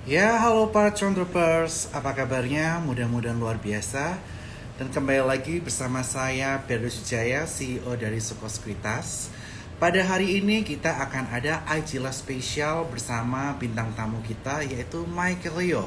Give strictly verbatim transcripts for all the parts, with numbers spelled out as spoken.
Ya, halo para Troopers, apa kabarnya? Mudah-mudahan luar biasa. Dan kembali lagi bersama saya, Perdo Sujaya, C E O dari Suko Sekuritas. Pada hari ini kita akan ada I G Live spesial bersama bintang tamu kita, yaitu Michael Leo,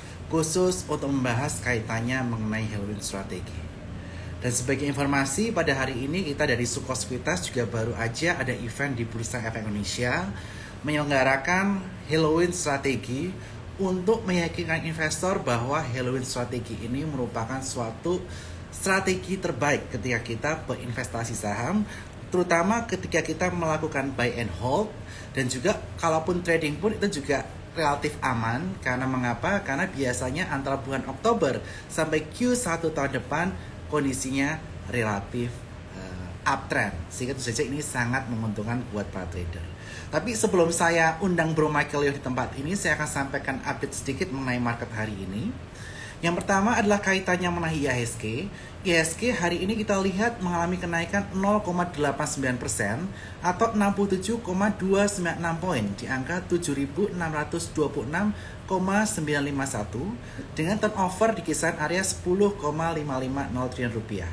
khusus untuk membahas kaitannya mengenai Halloween strategi. Dan sebagai informasi, pada hari ini kita dari Suko Sekuritas juga baru aja ada event di Bursa Efek Indonesia menyelenggarakan Halloween strategi untuk meyakinkan investor bahwa Halloween strategi ini merupakan suatu strategi terbaik ketika kita berinvestasi saham, terutama ketika kita melakukan buy and hold, dan juga kalaupun trading pun itu juga relatif aman. Karena mengapa? Karena biasanya antara bulan Oktober sampai Q satu tahun depan kondisinya relatif uh, uptrend, sehingga tentu saja ini sangat menguntungkan buat para trader. Tapi sebelum saya undang Bro Michael Leo di tempat ini, saya akan sampaikan update sedikit mengenai market hari ini. Yang pertama adalah kaitannya mengenai I H S G. I H S G hari ini kita lihat mengalami kenaikan nol koma delapan sembilan persen atau enam puluh tujuh koma dua sembilan enam poin di angka tujuh ribu enam ratus dua puluh enam koma sembilan lima satu dengan turnover di kisaran area sepuluh koma lima lima nol triliun rupiah.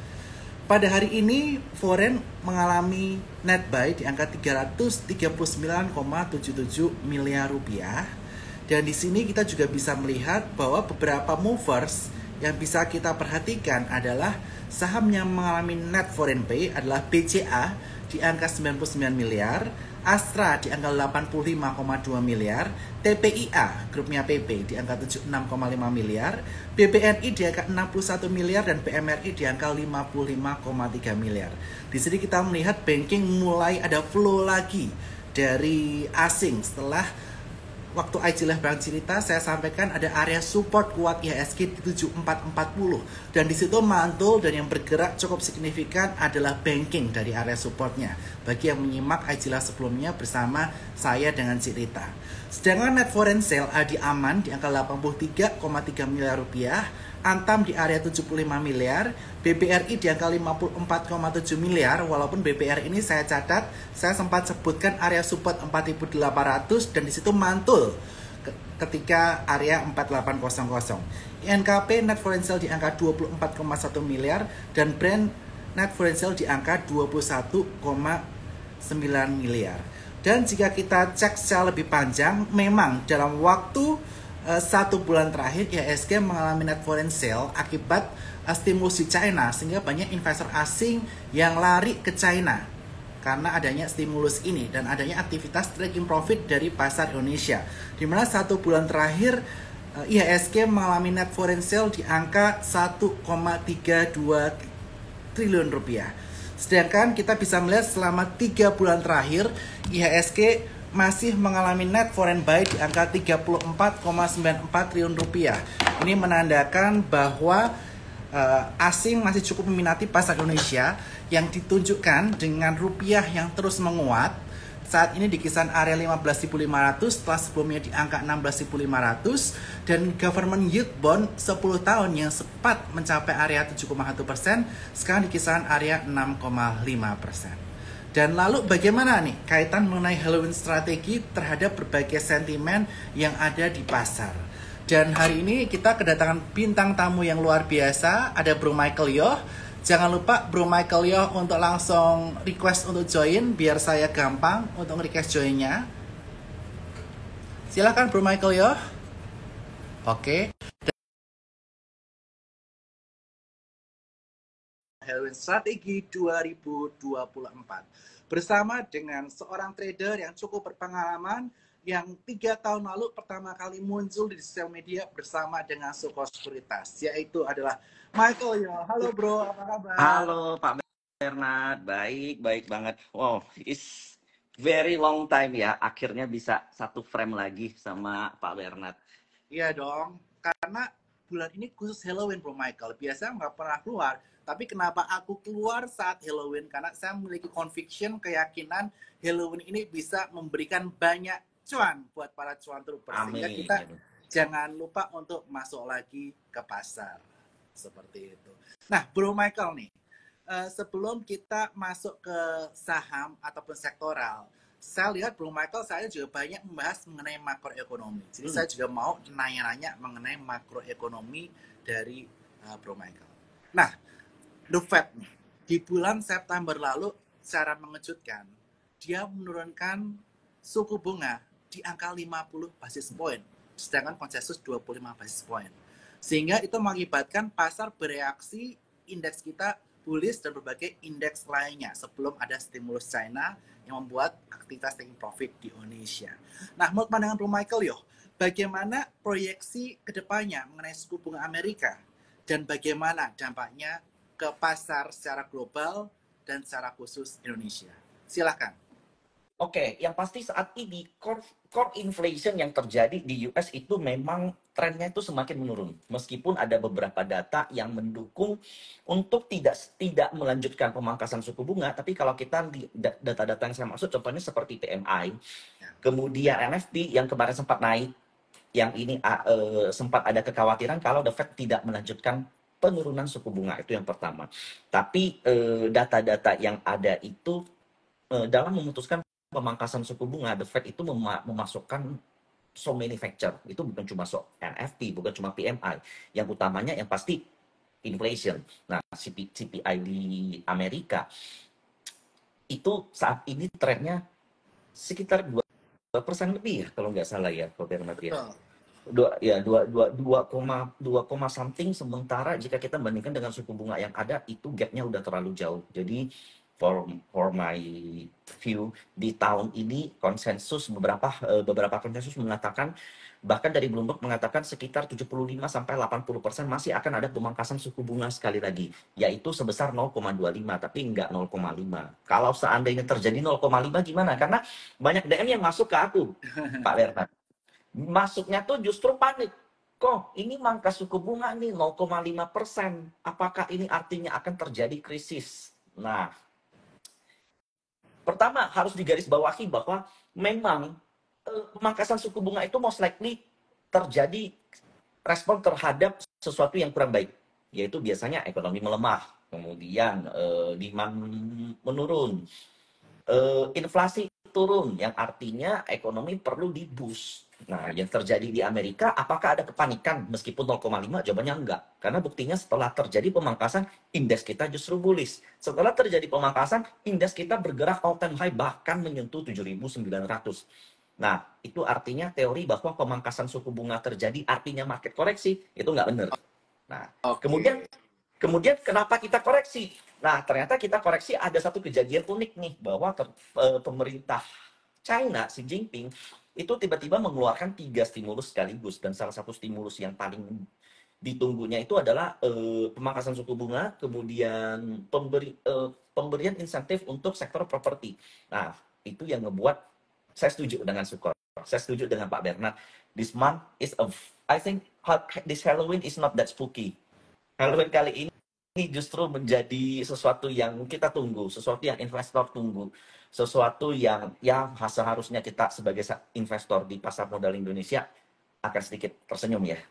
Pada hari ini foreign mengalami net buy di angka tiga ratus tiga puluh sembilan koma tujuh tujuh miliar rupiah. Dan di sini kita juga bisa melihat bahwa beberapa movers yang bisa kita perhatikan adalah saham yang mengalami net foreign buy adalah B C A di angka sembilan puluh sembilan miliar, Astra di angka delapan puluh lima koma dua miliar, T P I A grupnya P P di angka tujuh puluh enam koma lima miliar, B B N I di angka enam puluh satu miliar, dan B M R I di angka lima puluh lima koma tiga miliar. Di sini kita melihat banking mulai ada flow lagi dari asing setelah waktu I G Live Bang cerita, saya sampaikan ada area support kuat I H S G di tujuh ribu empat ratus empat puluh. Dan di situ mantul dan yang bergerak cukup signifikan adalah banking dari area supportnya. Bagi yang menyimak I G Live sebelumnya bersama saya dengan cerita. Sedangkan net foreign sale Adi aman di angka delapan puluh tiga koma tiga miliar rupiah, Antam di area tujuh puluh lima miliar, B B R I di angka lima puluh empat koma tujuh miliar. Walaupun B B R I ini saya catat, saya sempat sebutkan area support empat ribu delapan ratus dan di situ mantul ketika area empat ribu delapan ratus. I N K P net foreign sale di angka dua puluh empat koma satu miliar dan Brand net foreign sale di angka dua puluh satu koma sembilan miliar. Dan jika kita cek secara lebih panjang, memang dalam waktu uh, satu bulan terakhir I H S G mengalami net foreign sale akibat uh, stimulus di China, sehingga banyak investor asing yang lari ke China karena adanya stimulus ini dan adanya aktivitas taking profit dari pasar Indonesia, di mana satu bulan terakhir uh, I H S G mengalami net foreign sale di angka satu koma tiga dua triliun rupiah. Sedangkan kita bisa melihat selama tiga bulan terakhir I H S G masih mengalami net foreign buy di angka tiga puluh empat koma sembilan empat triliun rupiah. Ini menandakan bahwa uh, asing masih cukup meminati pasar Indonesia yang ditunjukkan dengan rupiah yang terus menguat. Saat ini di kisaran area lima belas ribu lima ratus setelah sebelumnya di angka enam belas ribu lima ratus, dan government yield bond sepuluh tahun yang sempat mencapai area tujuh koma satu persen sekarang di kisaran area enam koma lima persen. Dan lalu bagaimana nih kaitan mengenai Halloween strategi terhadap berbagai sentimen yang ada di pasar? Dan hari ini kita kedatangan bintang tamu yang luar biasa, ada Bro Michael Leo. Jangan lupa Bro Michael Leo untuk langsung request untuk join biar saya gampang untuk request joinnya. Silakan Bro Michael Leo. Oke. Halloween Strategi dua ribu dua puluh empat bersama dengan seorang trader yang cukup berpengalaman yang tiga tahun lalu pertama kali muncul di sosial media bersama dengan Suko Sekuritas, yaitu adalah Michael Leo. Halo Bro, apa kabar? Halo Pak Bernard, baik, baik banget. Wow, it's very long time ya, akhirnya bisa satu frame lagi sama Pak Bernard. Iya dong, karena bulan ini khusus Halloween Bro Michael. Biasanya nggak pernah keluar, tapi kenapa aku keluar saat Halloween? Karena saya memiliki conviction, keyakinan Halloween ini bisa memberikan banyak cuan buat para cuan troopers. Sehingga kita Amin. jangan lupa untuk masuk lagi ke pasar. Seperti itu. Nah, Bro Michael nih, uh, sebelum kita masuk ke saham ataupun sektoral, saya lihat Bro Michael, saya juga banyak membahas mengenai makroekonomi. Jadi Hmm. saya juga mau nanya-nanya mengenai makroekonomi dari uh, Bro Michael. Nah, The Fed nih, di bulan September lalu secara mengejutkan, dia menurunkan suku bunga di angka lima puluh basis point, sedangkan konsensus dua puluh lima basis point. Sehingga itu mengakibatkan pasar bereaksi, indeks kita bullish dan berbagai indeks lainnya sebelum ada stimulus China yang membuat aktivitas taking profit di Indonesia. Nah, menurut pandangan Bro Michael, yo, bagaimana proyeksi kedepannya mengenai suku bunga Amerika dan bagaimana dampaknya ke pasar secara global dan secara khusus Indonesia? Silakan. Oke, yang pasti saat ini core, core inflation yang terjadi di U S itu memang trennya itu semakin menurun. Meskipun ada beberapa data yang mendukung untuk tidak tidak melanjutkan pemangkasan suku bunga, tapi kalau kita di data-data yang saya maksud contohnya seperti P M I, kemudian N F P yang kemarin sempat naik, yang ini uh, sempat ada kekhawatiran kalau The Fed tidak melanjutkan penurunan suku bunga, itu yang pertama. Tapi uh, data-data yang ada itu uh, dalam memutuskan pemangkasan suku bunga, The Fed itu mema memasukkan so many factor. Itu bukan cuma so N F P, bukan cuma P M I. Yang utamanya yang pasti inflation. Nah, C P I di Amerika itu saat ini trennya sekitar dua persen lebih ya, kalau nggak salah ya, Pak Bernard ya. Dua, ya, dua, dua, dua, koma, dua, something, sementara jika kita bandingkan dengan suku bunga yang ada, itu gapnya udah terlalu jauh. Jadi, for for my view, di tahun ini konsensus beberapa uh, beberapa konsensus mengatakan, bahkan dari Bloomberg mengatakan sekitar tujuh puluh lima sampai delapan puluh persen masih akan ada pemangkasan suku bunga sekali lagi, yaitu sebesar nol koma dua lima, tapi enggak nol koma lima. Kalau seandainya terjadi nol koma lima gimana? Karena banyak D M yang masuk ke aku, Pak Bernard. Masuknya tuh justru panik. Kok ini mangkas suku bunga nih nol koma lima persen. Apakah ini artinya akan terjadi krisis? Nah, pertama harus digarisbawahi bahwa memang eh, pemangkasan suku bunga itu most likely terjadi respon terhadap sesuatu yang kurang baik, yaitu biasanya ekonomi melemah, kemudian eh, demand menurun, eh, inflasi turun, yang artinya ekonomi perlu di boost. Nah, yang terjadi di Amerika, apakah ada kepanikan meskipun nol koma lima? Jawabannya enggak. Karena buktinya setelah terjadi pemangkasan, indeks kita justru bullish. Setelah terjadi pemangkasan, indeks kita bergerak all time high, bahkan menyentuh tujuh ribu sembilan ratus. Nah, itu artinya teori bahwa pemangkasan suku bunga terjadi artinya market koreksi, itu nggak benar. Nah, okay. kemudian kemudian kenapa kita koreksi? Nah, ternyata kita koreksi ada satu kejadian unik nih, bahwa ter, e, pemerintah China, Xi Jinping, itu tiba-tiba mengeluarkan tiga stimulus sekaligus. Dan salah satu stimulus yang paling ditunggunya itu adalah e, pemangkasan suku bunga, kemudian pemberi, e, pemberian insentif untuk sektor properti. Nah, itu yang ngebuat saya setuju dengan Sukor. Saya setuju dengan Pak Bernard. This month is a, I think this Halloween is not that spooky. Halloween kali ini ini justru menjadi sesuatu yang kita tunggu, sesuatu yang investor tunggu, sesuatu yang yang seharusnya kita sebagai investor di pasar modal Indonesia akan sedikit tersenyum ya.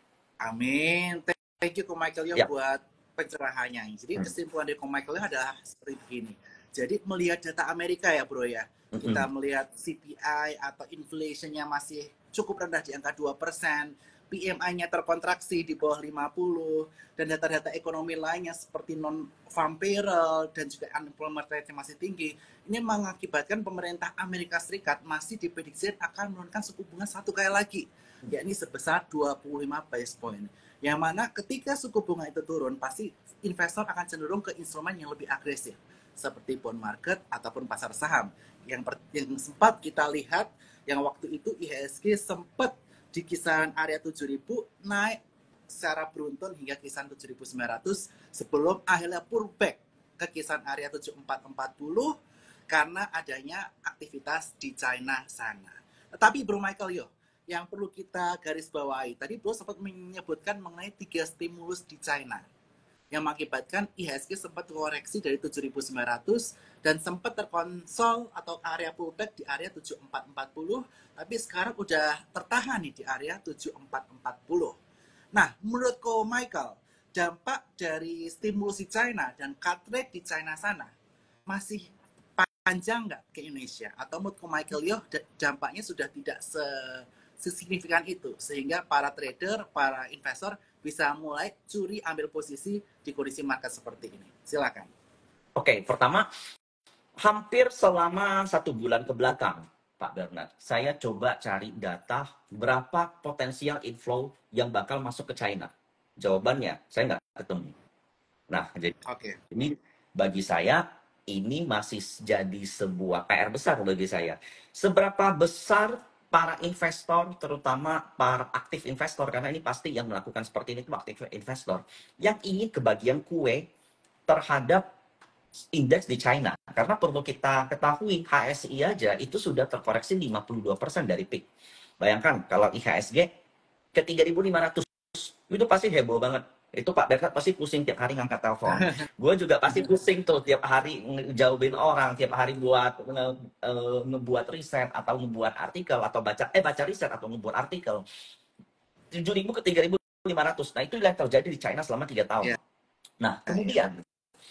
Amin. Thank you Ko Michael ya buat pencerahannya. Jadi hmm. kesimpulan dari Ko Michael adalah seperti begini. Jadi melihat data Amerika ya bro ya, hmm. kita melihat C P I atau inflation-nya masih cukup rendah di angka dua persen, P M I-nya terkontraksi di bawah lima puluh, dan data-data ekonomi lainnya seperti non-farm payroll dan juga unemployment rate yang masih tinggi, ini mengakibatkan pemerintah Amerika Serikat masih diprediksi akan menurunkan suku bunga satu kali lagi, yakni sebesar dua puluh lima basis point. Yang mana ketika suku bunga itu turun, pasti investor akan cenderung ke instrumen yang lebih agresif, seperti bond market ataupun pasar saham. Yang, per, yang sempat kita lihat, yang waktu itu I H S G sempat di kisaran area tujuh ribu naik secara beruntun hingga kisaran tujuh ribu sembilan ratus sebelum akhirnya pullback ke kisaran area tujuh ribu empat ratus empat puluh karena adanya aktivitas di China sana. Tetapi Bro Michael yo, yang perlu kita garis bawahi, tadi Bro sempat menyebutkan mengenai tiga stimulus di China yang mengakibatkan I H S G sempat koreksi dari tujuh ribu sembilan ratus dan sempat terkonsol atau area pullback di area tujuh ribu empat ratus empat puluh, tapi sekarang udah tertahan nih di area tujuh ribu empat ratus empat puluh. Nah, menurut Ko Michael, dampak dari stimulus di China dan cut rate di China sana masih panjang nggak ke Indonesia? Atau menurut Michael Yo dampaknya sudah tidak se sesignifikan itu sehingga para trader, para investor bisa mulai curi ambil posisi di kondisi market seperti ini. Silakan. Oke, pertama, hampir selama satu bulan ke belakang, Pak Bernard, saya coba cari data berapa potensial inflow yang bakal masuk ke China. Jawabannya, saya nggak ketemu. Nah, jadi Oke. ini bagi saya, ini masih jadi sebuah P R besar bagi saya. Seberapa besar para investor, terutama para aktif investor, karena ini pasti yang melakukan seperti ini itu aktif investor, yang ingin kebagian kue terhadap indeks di China. Karena perlu kita ketahui, H S I aja itu sudah terkoreksi lima puluh dua persen dari peak. Bayangkan kalau I H S G ke tiga ribu lima ratus, itu pasti heboh banget. Itu Pak Bernard pasti pusing tiap hari ngangkat telepon. Gue juga pasti pusing tuh tiap hari ngejauhin orang, tiap hari buat nge, uh, ngebuat riset atau ngebuat artikel atau baca eh baca riset atau ngebuat artikel. tujuh ribu ke tiga ribu lima ratus. Nah, itu yang terjadi di China selama tiga tahun. Yeah. Nah, kemudian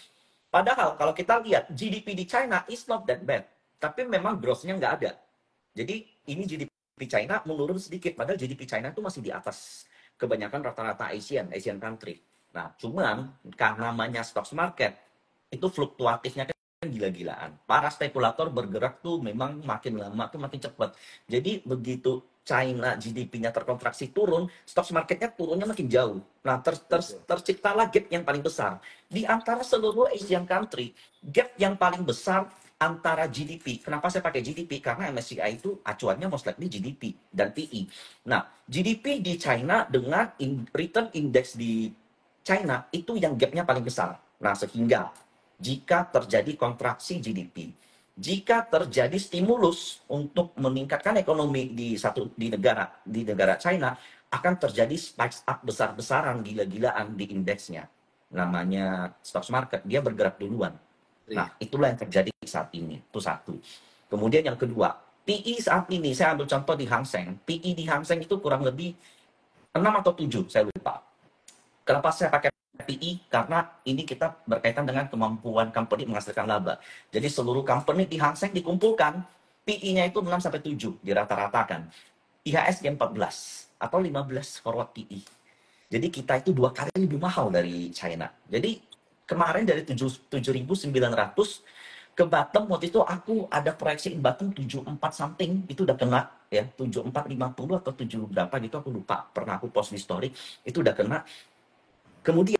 padahal kalau kita lihat G D P di China is not that bad, tapi memang growth-nya nggak ada. Jadi ini G D P China menurun sedikit, padahal G D P China itu masih di atas kebanyakan rata-rata Asian, Asian country. Nah, cuman karena namanya stocks market, itu fluktuatifnya kan gila-gilaan. Para spekulator bergerak tuh memang makin lama tuh makin cepat. Jadi begitu China G D P-nya terkontraksi turun, stocks marketnya turunnya makin jauh. Nah, ter, ter, terciptalah gap yang paling besar. Di antara seluruh Asian country, gap yang paling besar antara G D P. Kenapa saya pakai G D P? Karena M S C I itu acuannya most likely G D P dan P E. Nah, G D P di China dengan in, return index di China itu yang gapnya paling besar. Nah, sehingga jika terjadi kontraksi G D P, jika terjadi stimulus untuk meningkatkan ekonomi di satu di negara di negara China, akan terjadi spike up besar-besaran gila-gilaan di indeksnya. Namanya stocks market, dia bergerak duluan. Nah, itulah yang terjadi saat ini. Itu satu. Kemudian yang kedua, P E saat ini, saya ambil contoh di Hang Seng. P E di Hang Seng itu kurang lebih enam atau tujuh, saya lupa. Kenapa saya pakai P E? Karena ini kita berkaitan dengan kemampuan company menghasilkan laba. Jadi seluruh company di Hang Seng dikumpulkan, P E-nya itu enam sampai tujuh, dirata-ratakan. I H S G empat belas atau lima belas forward P E. Jadi kita itu dua kali lebih mahal dari China. Jadi kemarin dari tujuh ribu sembilan ratus ke bottom waktu itu aku ada proyeksi in bottom tujuh puluh empat something, itu udah kena ya, tujuh puluh empat lima puluh atau tujuh berapa gitu aku lupa, pernah aku post di story, itu udah kena. Kemudian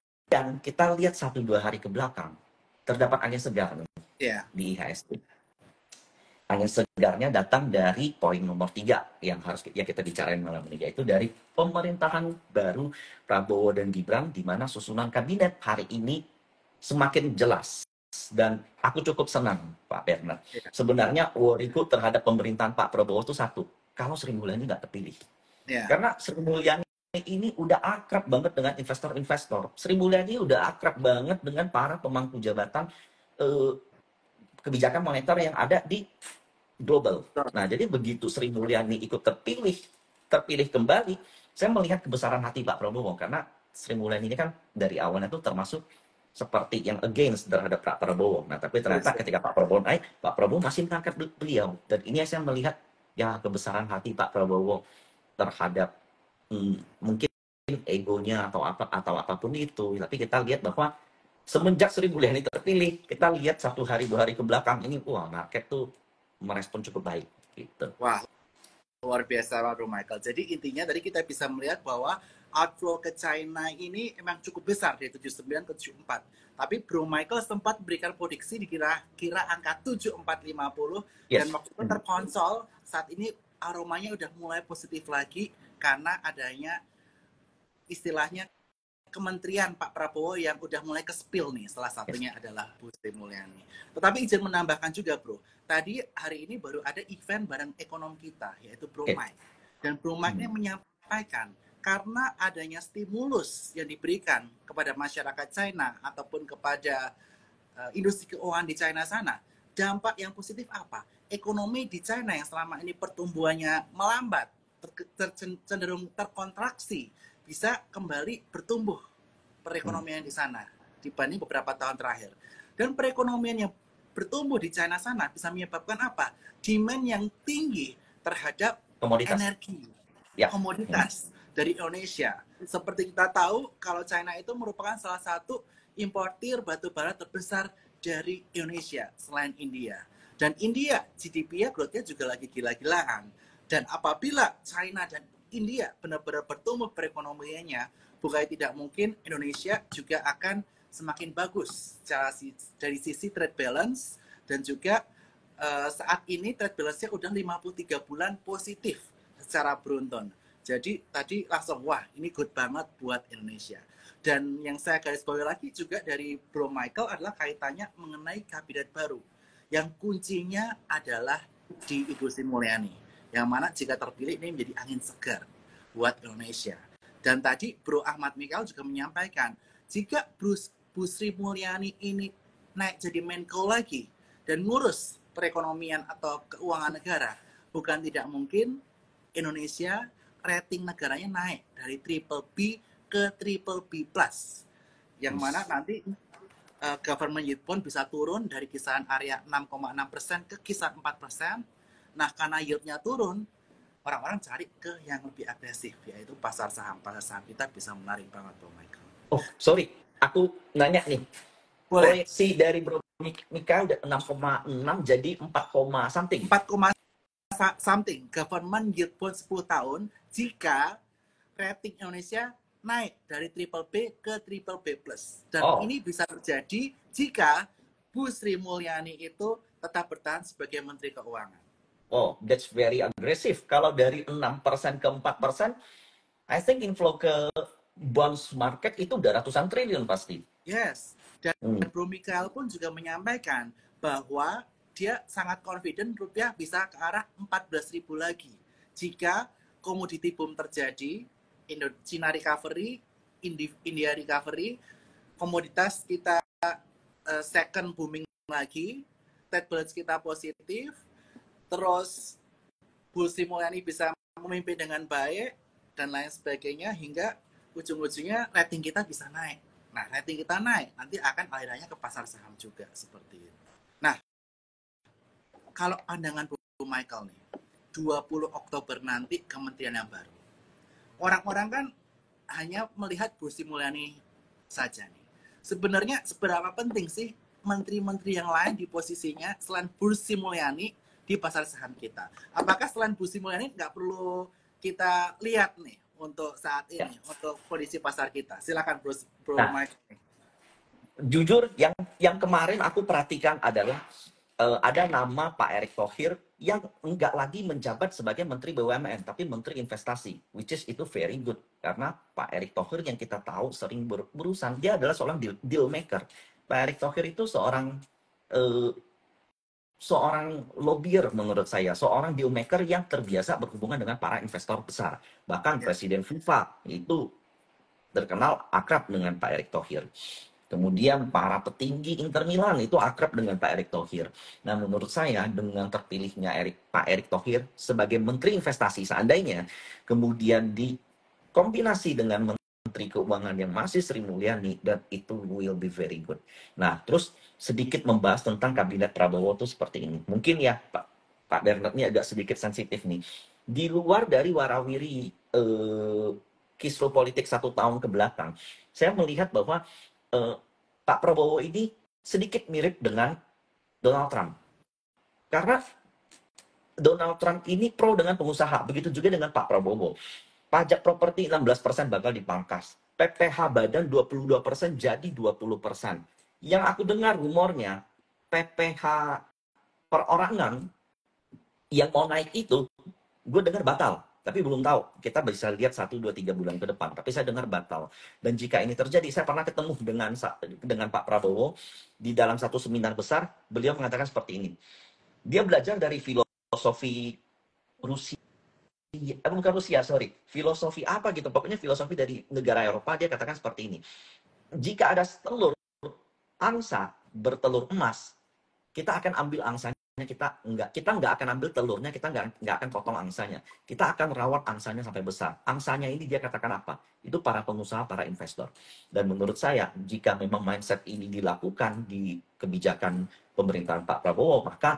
kita lihat satu dua hari ke belakang terdapat angin segar yeah. di I H S G. Angin segarnya datang dari poin nomor tiga yang harus yang kita bicarain malam ini, yaitu dari pemerintahan baru Prabowo dan Gibran, di mana susunan kabinet hari ini semakin jelas. Dan aku cukup senang, Pak Bernard. Sebenarnya worryku terhadap pemerintahan Pak Prabowo itu satu, kalau Sri Mulyani nggak terpilih. Yeah. Karena Sri Mulyani ini udah akrab banget dengan investor-investor. Sri Mulyani udah akrab banget dengan para pemangku jabatan eh, kebijakan moneter yang ada di global. Nah, jadi begitu Sri Mulyani ikut terpilih, terpilih kembali, saya melihat kebesaran hati Pak Prabowo, karena Sri Mulyani ini kan dari awalnya tuh termasuk seperti yang against terhadap Pak Prabowo. Nah, tapi ternyata ketika Pak Prabowo naik, Pak Prabowo masih mengangkat beliau. Dan ini saya melihat ya kebesaran hati Pak Prabowo terhadap hmm, mungkin egonya atau apa atau apapun itu. Tapi kita lihat bahwa semenjak Sri Mulyani terpilih, kita lihat satu hari dua hari ke belakang ini, wah, market tuh merespon cukup baik gitu. Wah, luar biasa Bro Michael. Jadi intinya tadi kita bisa melihat bahwa outflow ke China ini emang cukup besar dari tujuh puluh sembilan ke tujuh puluh empat. Tapi Bro Michael sempat berikan prediksi dikira-kira angka tujuh puluh empat lima puluh yes. Dan waktu itu terkonsol, saat ini aromanya udah mulai positif lagi karena adanya istilahnya kementerian Pak Prabowo yang udah mulai ke-spill nih, salah satunya yes. adalah Bu Sri Mulyani. Tetapi izin menambahkan juga Bro, tadi hari ini baru ada event bareng ekonom kita, yaitu Bro okay. Mike. Dan Bro Mike ini hmm. menyampaikan, karena adanya stimulus yang diberikan kepada masyarakat China ataupun kepada uh, industri keuangan di China sana, dampak yang positif apa? Ekonomi di China yang selama ini pertumbuhannya melambat, ter- ter- cenderung terkontraksi, bisa kembali bertumbuh perekonomian hmm. di sana dibanding beberapa tahun terakhir. Dan perekonomian yang bertumbuh di China sana bisa menyebabkan apa? Demand yang tinggi terhadap Komoditas. energi, Ya. komoditas dari Indonesia. Seperti kita tahu, kalau China itu merupakan salah satu importir batu bara terbesar dari Indonesia selain India. Dan India, G D P-nya growth-nya juga lagi gila-gilaan. Dan apabila China dan India benar-benar bertumbuh perekonomiannya, bukan tidak mungkin Indonesia juga akan semakin bagus secara dari sisi trade balance, dan juga uh, saat ini trade balance-nya udah lima puluh tiga bulan positif secara beruntun. Jadi tadi langsung wah ini good banget buat Indonesia. Dan yang saya garis bawahi lagi juga dari Bro Michael adalah kaitannya mengenai kabinet baru, yang kuncinya adalah di Ibu Sri Mulyani, yang mana jika terpilih ini menjadi angin segar buat Indonesia. Dan tadi Bro Ahmad Michael juga menyampaikan, jika Bruce, Bu Sri Mulyani ini naik jadi Menko lagi dan ngurus perekonomian atau keuangan negara, bukan tidak mungkin Indonesia rating negaranya naik dari triple B ke triple B plus, yang mana nanti uh, government yield bond bisa turun dari kisaran area enam koma enam persen ke kisaran empat persen. Nah, karena yieldnya turun, orang-orang cari ke yang lebih agresif, yaitu pasar saham. Pasar saham kita bisa menarik banget, Bro Michael. Oh, sorry, aku nanya nih. Boleh. Proyeksi dari Bro Mika udah enam koma enam jadi empat, something. empat, something. Government yield bond sepuluh tahun jika rating Indonesia naik dari triple B ke triple B plus. Dan oh. ini bisa terjadi jika Bu Sri Mulyani itu tetap bertahan sebagai Menteri Keuangan. Oh, that's very aggressive. Kalau dari enam persen ke empat persen, I think inflow ke bonds market itu udah ratusan triliun pasti. Yes. Dan hmm. Bro Michael pun juga menyampaikan bahwa dia sangat confident rupiah bisa ke arah empat belas ribu lagi. Jika commodity boom terjadi, China recovery, India recovery, komoditas kita uh, second booming lagi, trade balance kita positif, terus Bu Sri Mulyani bisa memimpin dengan baik, dan lain sebagainya, hingga ujung-ujungnya rating kita bisa naik. Nah, rating kita naik, nanti akan alirannya ke pasar saham juga, seperti itu. Nah, kalau pandangan Bu Michael nih, dua puluh Oktober nanti kementerian yang baru. Orang-orang kan hanya melihat Bu Sri Mulyani saja nih. Sebenarnya seberapa penting sih menteri-menteri yang lain di posisinya selain Bu Sri Mulyani di pasar saham kita? Apakah selain Bu Sri Mulyani nggak perlu kita lihat nih untuk saat ini, ya, untuk kondisi pasar kita? Silakan Bro, Bro nah, Mike. Jujur, yang yang kemarin aku perhatikan adalah uh, ada nama Pak Erick Thohir yang enggak lagi menjabat sebagai Menteri B U M N, tapi Menteri Investasi, which is itu very good. Karena Pak Erick Thohir yang kita tahu sering ber berurusan, dia adalah seorang deal, deal maker. Pak Erick Thohir itu seorang uh, seorang lobyer menurut saya, seorang deal maker yang terbiasa berhubungan dengan para investor besar. Bahkan yeah. Presiden FIFA itu terkenal akrab dengan Pak Erick Thohir. Kemudian para petinggi Inter Milan itu akrab dengan Pak Erick Thohir. Nah, menurut saya dengan terpilihnya Erick, Pak Erick Thohir sebagai Menteri Investasi, seandainya kemudian dikombinasi dengan Menteri Keuangan yang masih Sri Mulyani, dan itu will be very good. Nah, terus sedikit membahas tentang kabinet Prabowo itu seperti ini. Mungkin ya Pak Pak Bernard ini agak sedikit sensitif nih. Di luar dari warawiri eh, kisru politik satu tahun ke belakang, saya melihat bahwa Uh, Pak Prabowo ini sedikit mirip dengan Donald Trump. Karena Donald Trump ini pro dengan pengusaha, begitu juga dengan Pak Prabowo. Pajak properti enam belas persen bakal dipangkas. P P H badan dua puluh dua persen jadi dua puluh persen. Yang aku dengar rumornya, P P H perorangan yang mau naik itu, gue dengar batal. Tapi belum tahu, kita bisa lihat satu, dua, tiga bulan ke depan. Tapi saya dengar batal. Dan jika ini terjadi, saya pernah ketemu dengan dengan Pak Prabowo di dalam satu seminar besar. Beliau mengatakan seperti ini. Dia belajar dari filosofi Rusia, eh, bukan Rusia, sorry. Filosofi apa gitu, pokoknya filosofi dari negara Eropa. Dia katakan seperti ini. Jika ada telur angsa bertelur emas, kita akan ambil angsanya. Kita enggak kita enggak akan ambil telurnya, kita enggak enggak akan potong angsanya. Kita akan rawat angsanya sampai besar. Angsanya ini dia katakan apa? Itu para pengusaha, para investor. Dan menurut saya, jika memang mindset ini dilakukan di kebijakan pemerintahan Pak Prabowo, maka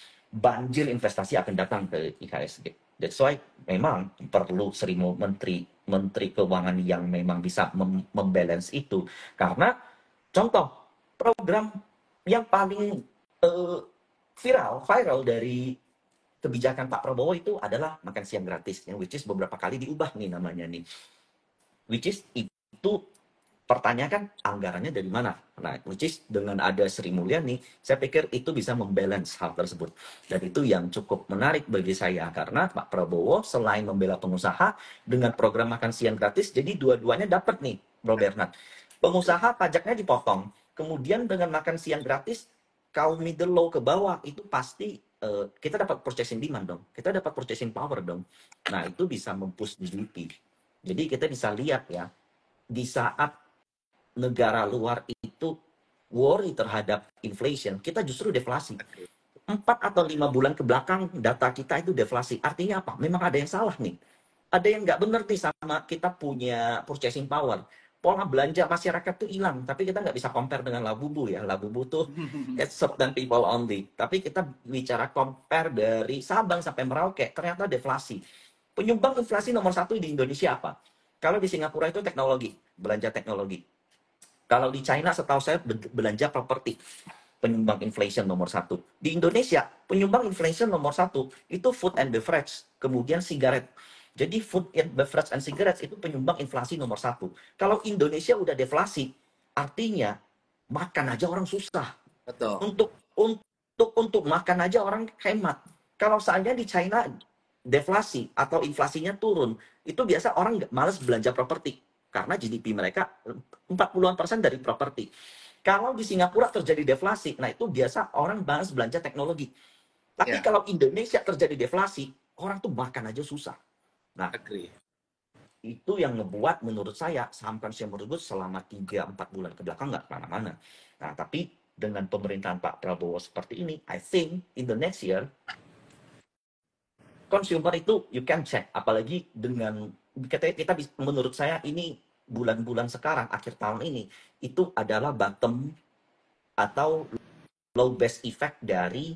banjir investasi akan datang ke I H S G. That's why memang perlu Sri Menteri Menteri Keuangan yang memang bisa mem membalance itu. Karena contoh program yang paling uh, viral viral dari kebijakan Pak Prabowo itu adalah makan siang gratis, yang which is beberapa kali diubah nih namanya nih. Which is itu pertanyakan anggarannya dari mana. Nah, which is dengan ada Sri Mulyani, saya pikir itu bisa membalance hal tersebut. Dan itu yang cukup menarik bagi saya, karena Pak Prabowo selain membela pengusaha dengan program makan siang gratis, jadi dua-duanya dapat nih, Bro Bernard. Pengusaha pajaknya dipotong, kemudian dengan makan siang gratis, kaum middle low ke bawah itu pasti uh, kita dapat purchasing demand dong, kita dapat purchasing power dong. Nah, itu bisa mempush G D P. Jadi kita bisa lihat ya, di saat negara luar itu worry terhadap inflation, kita justru deflasi. Empat atau lima bulan ke belakang data kita itu deflasi. Artinya apa? Memang ada yang salah nih. Ada yang nggak benar nih sama kita punya purchasing power. Pola belanja masyarakat tuh hilang, tapi kita nggak bisa compare dengan Labubu ya. Labubu tuh it's certain people only. Tapi kita bicara compare dari Sabang sampai Merauke, ternyata deflasi. Penyumbang inflasi nomor satu di Indonesia apa? Kalau di Singapura itu teknologi, belanja teknologi. Kalau di China setahu saya belanja properti, penyumbang inflation nomor satu. Di Indonesia, penyumbang inflation nomor satu itu food and beverage, kemudian sigaret. Jadi food and beverage and cigarettes itu penyumbang inflasi nomor satu. Kalau Indonesia udah deflasi, artinya makan aja orang susah. Betul. Untuk untuk untuk makan aja orang hemat. Kalau seandainya di China deflasi atau inflasinya turun, itu biasa orang nggak malas belanja properti karena G D P mereka empat puluhan persen dari properti. Kalau di Singapura terjadi deflasi, nah itu biasa orang malas belanja teknologi. Tapi yeah. kalau Indonesia terjadi deflasi, orang tuh makan aja susah. Nah, Agree. Itu yang ngebuat menurut saya saham consumer goods selama tiga empat bulan ke belakang nggak kemana-mana. Nah, tapi dengan pemerintahan Pak Prabowo seperti ini, I think in the next year, consumer itu you can check. Apalagi dengan, kita, kita menurut saya ini bulan-bulan sekarang, akhir tahun ini, itu adalah bottom atau low base effect dari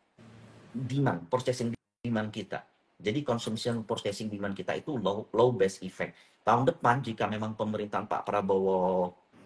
demand, purchasing demand kita. Jadi consumption purchasing demand kita itu low, low base effect. Tahun depan jika memang pemerintahan Pak Prabowo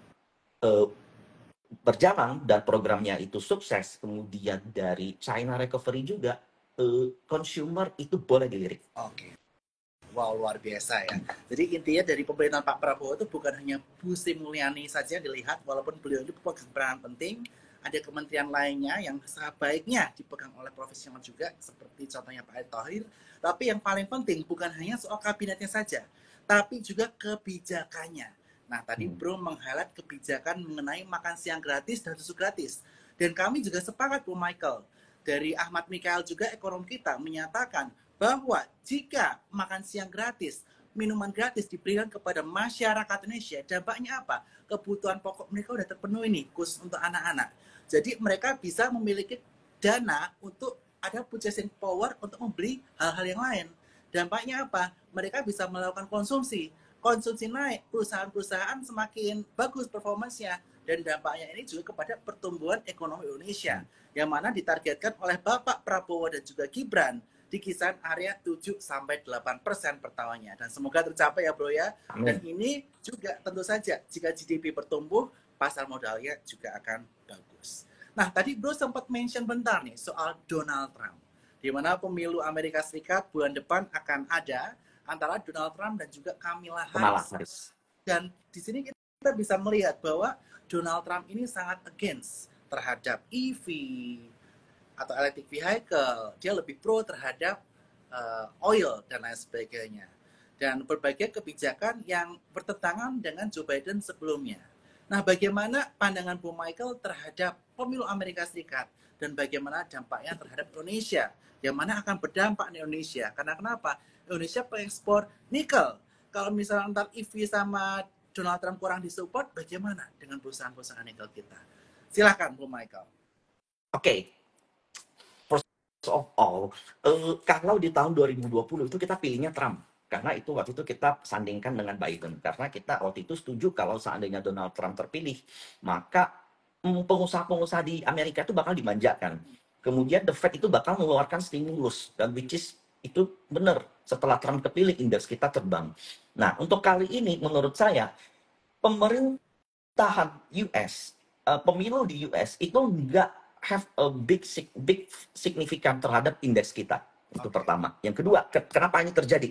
uh, berjalan dan programnya itu sukses, kemudian dari China recovery juga, uh, consumer itu boleh dilirik. Oke. Okay. Wow, luar biasa ya. Jadi intinya dari pemerintahan Pak Prabowo itu bukan hanya Bu Sri Mulyani saja yang dilihat, walaupun beliau itu pegang peran penting, ada kementerian lainnya yang sebaiknya dipegang oleh profesional juga, seperti contohnya Pak Erick Thohir. Tapi yang paling penting bukan hanya soal kabinetnya saja, tapi juga kebijakannya. Nah, tadi Bro meng-highlight kebijakan mengenai makan siang gratis dan susu gratis. Dan kami juga sepakat, Bu Michael, dari Ahmad Mikael juga ekonom kita menyatakan bahwa jika makan siang gratis, minuman gratis diberikan kepada masyarakat Indonesia, dampaknya apa? Kebutuhan pokok mereka sudah terpenuhi nih, khusus untuk anak-anak. Jadi mereka bisa memiliki dana untuk ada purchasing power untuk membeli hal-hal yang lain. Dampaknya apa? Mereka bisa melakukan konsumsi. Konsumsi naik, perusahaan-perusahaan semakin bagus performanya. Dan dampaknya ini juga kepada pertumbuhan ekonomi Indonesia. Yang mana ditargetkan oleh Bapak Prabowo dan juga Gibran di kisaran area tujuh sampai delapan persen per tahunnya. Dan semoga tercapai ya Bro ya. Dan ini juga tentu saja jika G D P bertumbuh, pasar modalnya juga akan bagus. Nah, tadi Bro sempat mention bentar nih soal Donald Trump. Di mana pemilu Amerika Serikat bulan depan akan ada antara Donald Trump dan juga Kamala Harris. Dan di sini kita bisa melihat bahwa Donald Trump ini sangat against terhadap E V atau electric vehicle. Dia lebih pro terhadap uh, oil dan lain sebagainya. Dan berbagai kebijakan yang bertentangan dengan Joe Biden sebelumnya. Nah, bagaimana pandangan Bu Michael terhadap pemilu Amerika Serikat dan bagaimana dampaknya terhadap Indonesia, yang mana akan berdampak di Indonesia? Karena kenapa? Indonesia pengekspor nikel. Kalau misalnya ntar E V sama Donald Trump kurang disupport, bagaimana dengan perusahaan-perusahaan nikel kita? Silakan Bu Michael. Oke. Okay. First of all, uh, kalau di tahun dua ribu dua puluh itu kita pilihnya Trump. Karena itu waktu itu kita sandingkan dengan Biden. Karena kita waktu itu setuju kalau seandainya Donald Trump terpilih, maka mm, pengusaha-pengusaha di Amerika itu bakal dimanjakan. Kemudian the Fed itu bakal mengeluarkan stimulus, dan which is itu benar. Setelah Trump kepilih, indeks kita terbang. Nah, untuk kali ini menurut saya pemerintahan U S, eh, pemilu di U S itu nggak have a big sig- big significant terhadap indeks kita. Itu Oke. pertama. Yang kedua, ke- kenapa ini terjadi?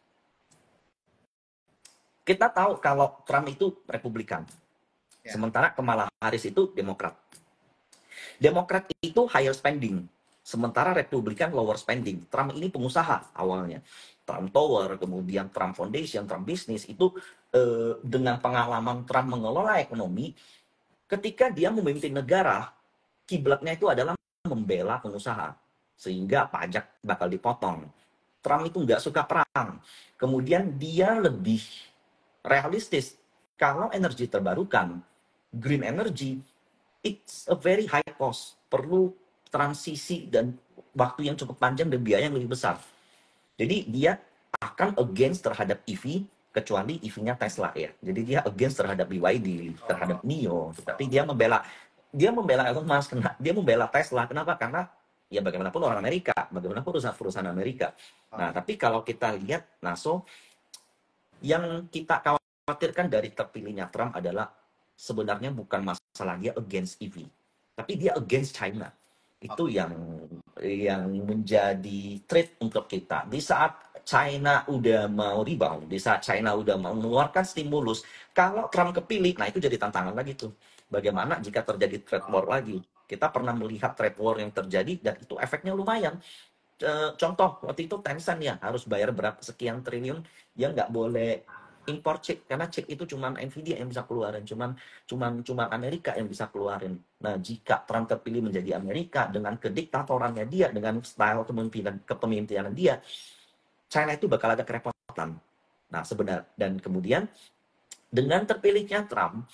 Kita tahu kalau Trump itu Republikan, Ya. sementara Kamala Harris itu Demokrat. Demokrat itu higher spending, sementara Republikan lower spending. Trump ini pengusaha awalnya. Trump Tower, kemudian Trump Foundation, Trump Business, itu eh, dengan pengalaman Trump mengelola ekonomi, ketika dia memimpin negara, kiblatnya itu adalah membela pengusaha. Sehingga pajak bakal dipotong. Trump itu nggak suka perang. Kemudian dia lebih realistis. Kalau energi terbarukan, green energy, it's a very high cost. Perlu transisi dan waktu yang cukup panjang dan biaya yang lebih besar. Jadi dia akan against terhadap E V, kecuali E V-nya Tesla ya. Jadi dia against terhadap B Y D, terhadap Oh. NIO. Tapi dia membela dia membela Elon Musk, dia membela Tesla. Kenapa? Karena ya bagaimanapun orang Amerika, bagaimanapun perusahaan-perusahaan Amerika. Nah, Oke. tapi kalau kita lihat, nah so yang kita khawatirkan dari terpilihnya Trump adalah sebenarnya bukan masalah dia against E V, tapi dia against China. Itu Oke. yang yang menjadi threat untuk kita. Di saat China udah mau rebound, di saat China udah mau mengeluarkan stimulus, kalau Trump kepilih, nah itu jadi tantangan lagi tuh. Bagaimana jika terjadi trade war lagi? Kita pernah melihat trade war yang terjadi dan itu efeknya lumayan. Eh, contoh waktu itu Tencent ya harus bayar berapa sekian triliun, dia nggak boleh impor chip karena chip itu cuman Nvidia yang bisa keluarin, cuman cuman cuman Amerika yang bisa keluarin. Nah, jika Trump terpilih menjadi Amerika dengan kediktatorannya dia, dengan style kepemimpinan kepemimpinan dia, China itu bakal ada kerepotan. Nah, sebenarnya dan kemudian dengan terpilihnya Trump,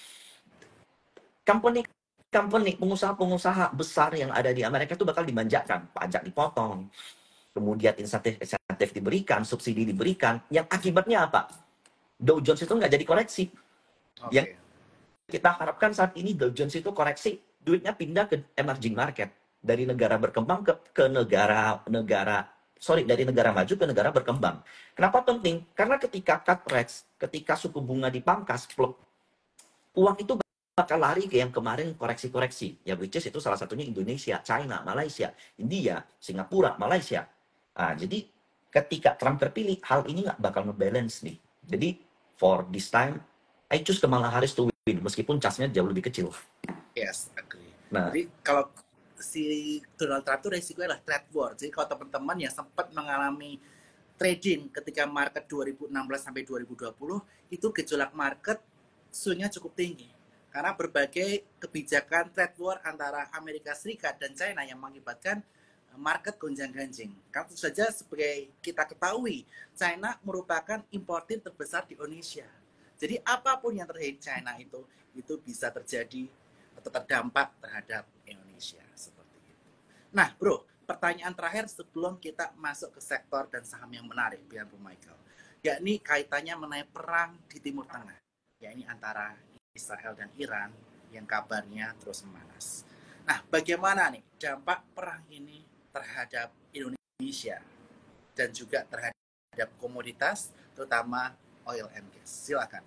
company company pengusaha-pengusaha besar yang ada di Amerika itu bakal dimanjakan, pajak dipotong, kemudian insentif-insentif diberikan, subsidi diberikan, yang akibatnya apa? Dow Jones itu nggak jadi koreksi. Oke. Yang kita harapkan saat ini Dow Jones itu koreksi, duitnya pindah ke emerging market, dari negara berkembang ke, ke negara negara sorry dari negara maju ke negara berkembang. Kenapa penting? Karena ketika cut rates, ketika suku bunga dipangkas, pluk, uang itu bakal lari ke yang kemarin koreksi-koreksi. Ya, which is itu salah satunya Indonesia, China, Malaysia, India, Singapura, Malaysia. Nah, jadi ketika Trump terpilih, hal ini nggak bakal nge-balance nih. Jadi, for this time, I choose Kamala Harris to win, meskipun chance-nya jauh lebih kecil. Yes, agree. Nah, Jadi kalau si Donald Trump itu resikonya adalah trade war. Jadi kalau teman-teman yang sempat mengalami trading ketika market dua ribu enam belas sampai dua ribu dua puluh, itu gejolak market swing-nya cukup tinggi. Karena berbagai kebijakan trade war antara Amerika Serikat dan China yang mengakibatkan market gonjang-ganjing. Karena tentu saja sebagai kita ketahui, China merupakan importir terbesar di Indonesia. Jadi apapun yang terjadi di China itu, itu bisa terjadi atau terdampak terhadap Indonesia. Seperti itu. Nah bro, pertanyaan terakhir sebelum kita masuk ke sektor dan saham yang menarik, biar Bu Michael. Yakni kaitannya mengenai perang di Timur Tengah. Yakni antara Israel dan Iran yang kabarnya terus memanas. Nah, bagaimana nih dampak perang ini terhadap Indonesia dan juga terhadap komoditas, terutama oil and gas? Silakan.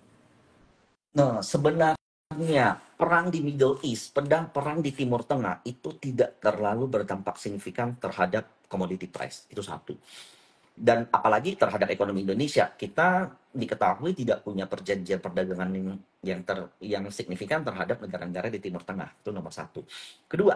nah sebenarnya perang di Middle East, pedang perang di Timur Tengah itu tidak terlalu berdampak signifikan terhadap commodity price. Itu satu. Dan apalagi terhadap ekonomi Indonesia, kita diketahui tidak punya perjanjian perdagangan yang yang, ter, yang signifikan terhadap negara-negara di Timur Tengah. Itu nomor satu. Kedua,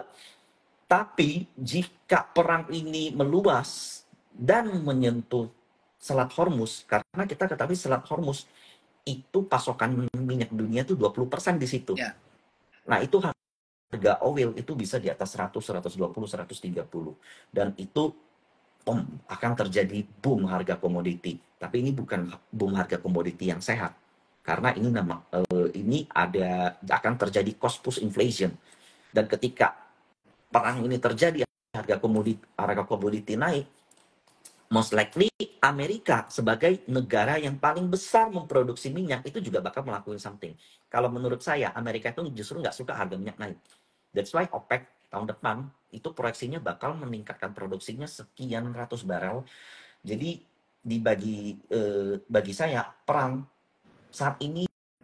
tapi jika perang ini meluas dan menyentuh Selat Hormuz, karena kita ketahui Selat Hormuz itu pasokan minyak dunia itu dua puluh persen di situ. Ya. Nah, itu harga oil itu bisa di atas seratus, seratus dua puluh, seratus tiga puluh. Dan itu om akan terjadi boom harga komoditi. Tapi ini bukan boom harga komoditi yang sehat. Karena ini nama uh, ini ada akan terjadi cost push inflation. Dan ketika perang ini terjadi, harga komoditi harga komoditi naik, most likely Amerika sebagai negara yang paling besar memproduksi minyak itu juga bakal melakukan something. Kalau menurut saya, Amerika itu justru nggak suka harga minyak naik. That's why OPEC tahun depan itu proyeksinya bakal meningkatkan produksinya sekian ratus barel. Jadi dibagi eh, bagi saya perang saat ini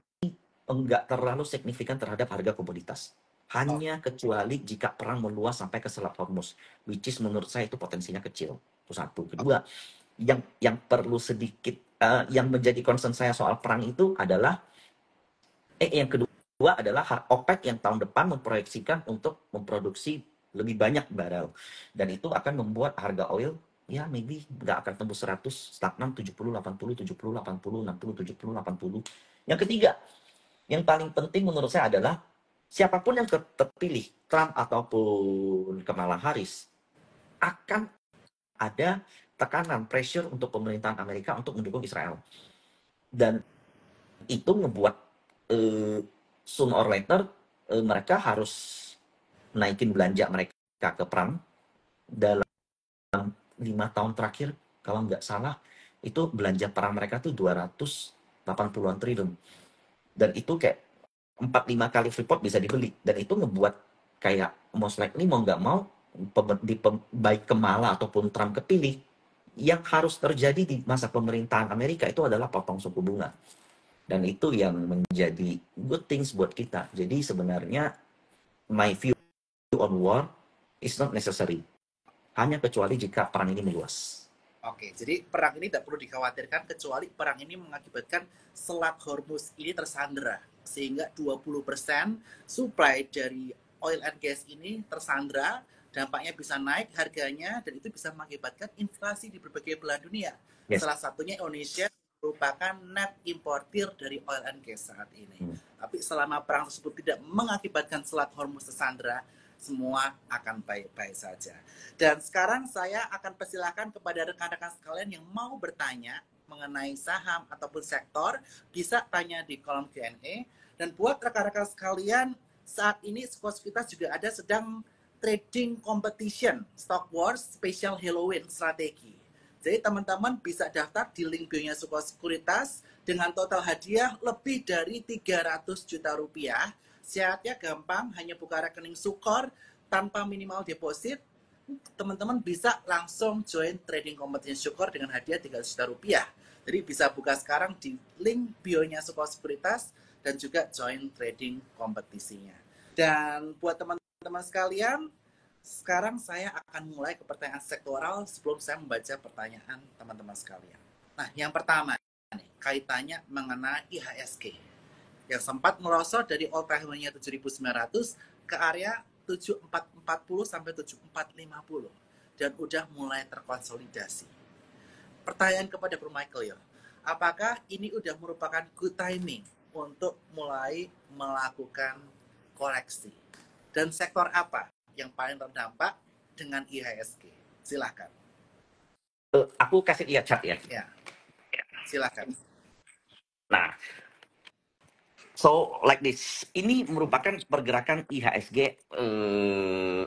enggak terlalu signifikan terhadap harga komoditas. Oh, Hanya kecuali jika perang meluas sampai ke Selat Hormuz, which is menurut saya itu potensinya kecil. Itu satu. Kedua, yang yang perlu sedikit eh, yang menjadi concern saya soal perang itu adalah eh yang kedua adalah har- OPEC yang tahun depan memproyeksikan untuk memproduksi lebih banyak barel dan itu akan membuat harga oil ya maybe nggak akan tembus seratus, stagnan tujuh puluh, delapan puluh, tujuh puluh, delapan puluh, enam puluh, tujuh puluh, delapan puluh. Yang ketiga, yang paling penting menurut saya adalah siapapun yang ter- terpilih, Trump ataupun Kamala Harris, akan ada tekanan, pressure untuk pemerintahan Amerika untuk mendukung Israel. Dan itu ngebuat eh, soon or later eh, mereka harus naikin belanja mereka ke perang dalam lima tahun terakhir kalau nggak salah itu belanja perang mereka tuh dua ratus delapan puluhan triliun dan itu kayak empat lima kali Freeport bisa dibeli dan itu ngebuat kayak most likely mau nggak mau pem- di pem- baik Kamala ataupun Trump kepilih yang harus terjadi di masa pemerintahan Amerika itu adalah potong suku bunga dan itu yang menjadi good things buat kita. Jadi sebenarnya my view on war is not necessary. Hanya kecuali jika perang ini meluas. oke, jadi perang ini tidak perlu dikhawatirkan kecuali perang ini mengakibatkan Selat Hormuz ini tersandera sehingga dua puluh persen supply dari oil and gas ini tersandera, dampaknya bisa naik harganya dan itu bisa mengakibatkan inflasi di berbagai belahan dunia. Yes. Salah satunya Indonesia merupakan net importir dari oil and gas saat ini. Hmm. Tapi selama perang tersebut tidak mengakibatkan Selat Hormuz tersandera, semua akan baik-baik saja. Dan sekarang saya akan persilahkan kepada rekan-rekan sekalian yang mau bertanya mengenai saham ataupun sektor, bisa tanya di kolom Q and A. Dan buat rekan-rekan sekalian, saat ini Skos kita juga ada sedang trading competition Stock Wars Special Halloween Strategi. Jadi teman-teman bisa daftar di link bio-nya Suko Sekuritas dengan total hadiah lebih dari tiga ratus juta rupiah. Syaratnya gampang, hanya buka rekening Sukor tanpa minimal deposit. Teman-teman bisa langsung join trading competition Sukor dengan hadiah tiga ratus juta rupiah. Jadi bisa buka sekarang di link bio-nya Suko Sekuritas dan juga join trading kompetisinya. Dan buat teman-teman sekalian, sekarang saya akan mulai ke pertanyaan sektoral sebelum saya membaca pertanyaan teman-teman sekalian. Nah, yang pertama nih, kaitannya mengenai I H S G yang sempat merosot dari all time high-nya tujuh ribu sembilan ratus ke area tujuh ribu empat ratus empat puluh sampai tujuh ribu empat ratus lima puluh dan udah mulai terkonsolidasi. Pertanyaan kepada Bro Michael ya, apakah ini udah merupakan good timing untuk mulai melakukan koreksi? Dan sektor apa yang paling terdampak dengan I H S G? Silahkan. Uh, aku kasih lihat chart ya. Ya, silahkan. Nah, so like this. Ini merupakan pergerakan I H S G uh,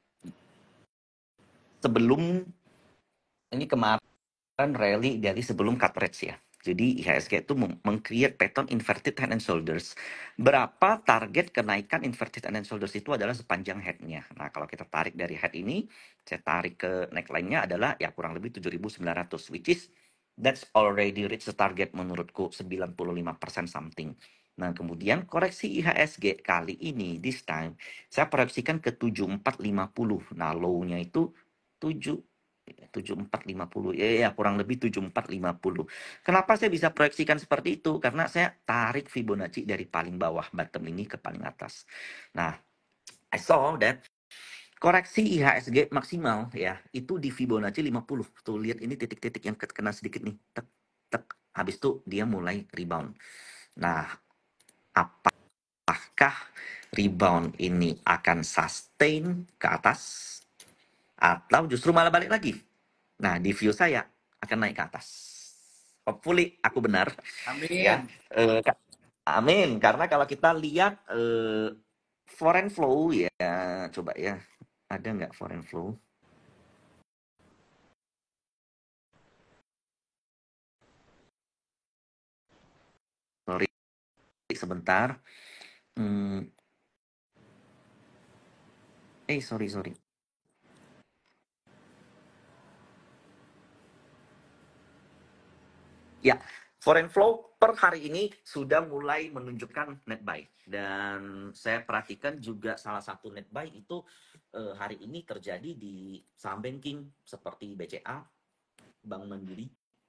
sebelum ini kemarin rally dari sebelum cut rates ya. Jadi I H S G itu meng-create pattern inverted head and shoulders. Berapa target kenaikan inverted head and shoulders itu adalah sepanjang head-nya. Nah, kalau kita tarik dari head ini, saya tarik ke neckline-nya adalah ya kurang lebih tujuh ribu sembilan ratus, which is that's already reach the target menurutku sembilan puluh lima persen something. Nah, kemudian koreksi I H S G kali ini, this time, saya proyeksikan ke tujuh ribu empat ratus lima puluh. Nah, low-nya itu tujuh tujuh ribu empat ratus lima puluh ya, ya kurang lebih tujuh ribu empat ratus lima puluh. Kenapa saya bisa proyeksikan seperti itu? Karena saya tarik Fibonacci dari paling bawah bottom ini ke paling atas. Nah, I saw that koreksi I H S G maksimal ya itu di Fibonacci lima puluh. Tuh lihat ini titik-titik yang kena sedikit nih. Tek tek habis itu dia mulai rebound. Nah, apakah rebound ini akan sustain ke atas atau justru malah balik lagi? Nah, di view saya akan naik ke atas. Hopefully aku benar. Ya. Amin. Eh, amin. Karena kalau kita lihat eh, foreign flow ya, coba ya. Ada nggak foreign flow? Sorry, sebentar. Hmm, Eh, sorry, sorry. Ya, foreign flow per hari ini sudah mulai menunjukkan net buy. Dan saya perhatikan juga salah satu net buy itu eh, hari ini terjadi di saham banking seperti B C A, Bank Mandiri.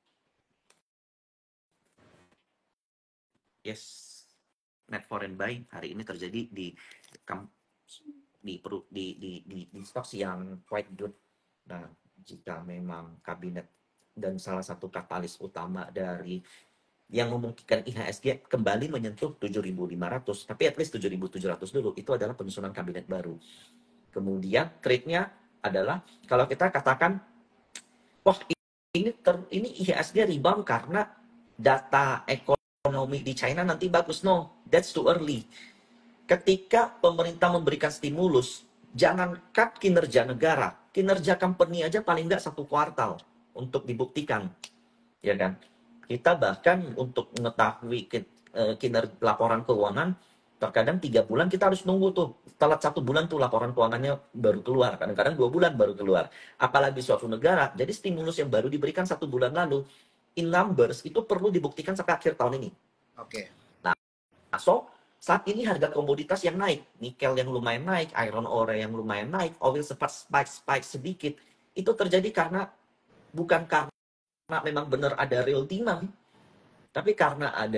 Yes, net foreign buy hari ini terjadi di di di di di, di stocks yang quite good. Nah, jika memang kabinet dan salah satu katalis utama dari yang memungkinkan I H S G kembali menyentuh tujuh ribu lima ratus, tapi at least tujuh ribu tujuh ratus dulu, itu adalah penyusunan kabinet baru. Kemudian trade-nya adalah kalau kita katakan, wah ini ter, ini I H S G rebound karena data ekonomi di China nanti bagus. No, that's too early. Ketika pemerintah memberikan stimulus, jangankan kinerja negara, kinerja company aja paling nggak satu kuartal untuk dibuktikan, ya kan? Kita bahkan untuk mengetahui kinerja laporan keuangan, terkadang tiga bulan kita harus nunggu tuh. Telat satu bulan tuh laporan keuangannya baru keluar. Kadang-kadang dua bulan baru keluar. Apalagi suatu negara, jadi stimulus yang baru diberikan satu bulan lalu, in numbers, itu perlu dibuktikan sampai akhir tahun ini. Oke. Nah, so saat ini harga komoditas yang naik, nikel yang lumayan naik, iron ore yang lumayan naik, oil sempat spike-spike sedikit, itu terjadi karena bukan karena karena memang benar ada real demand, tapi karena ada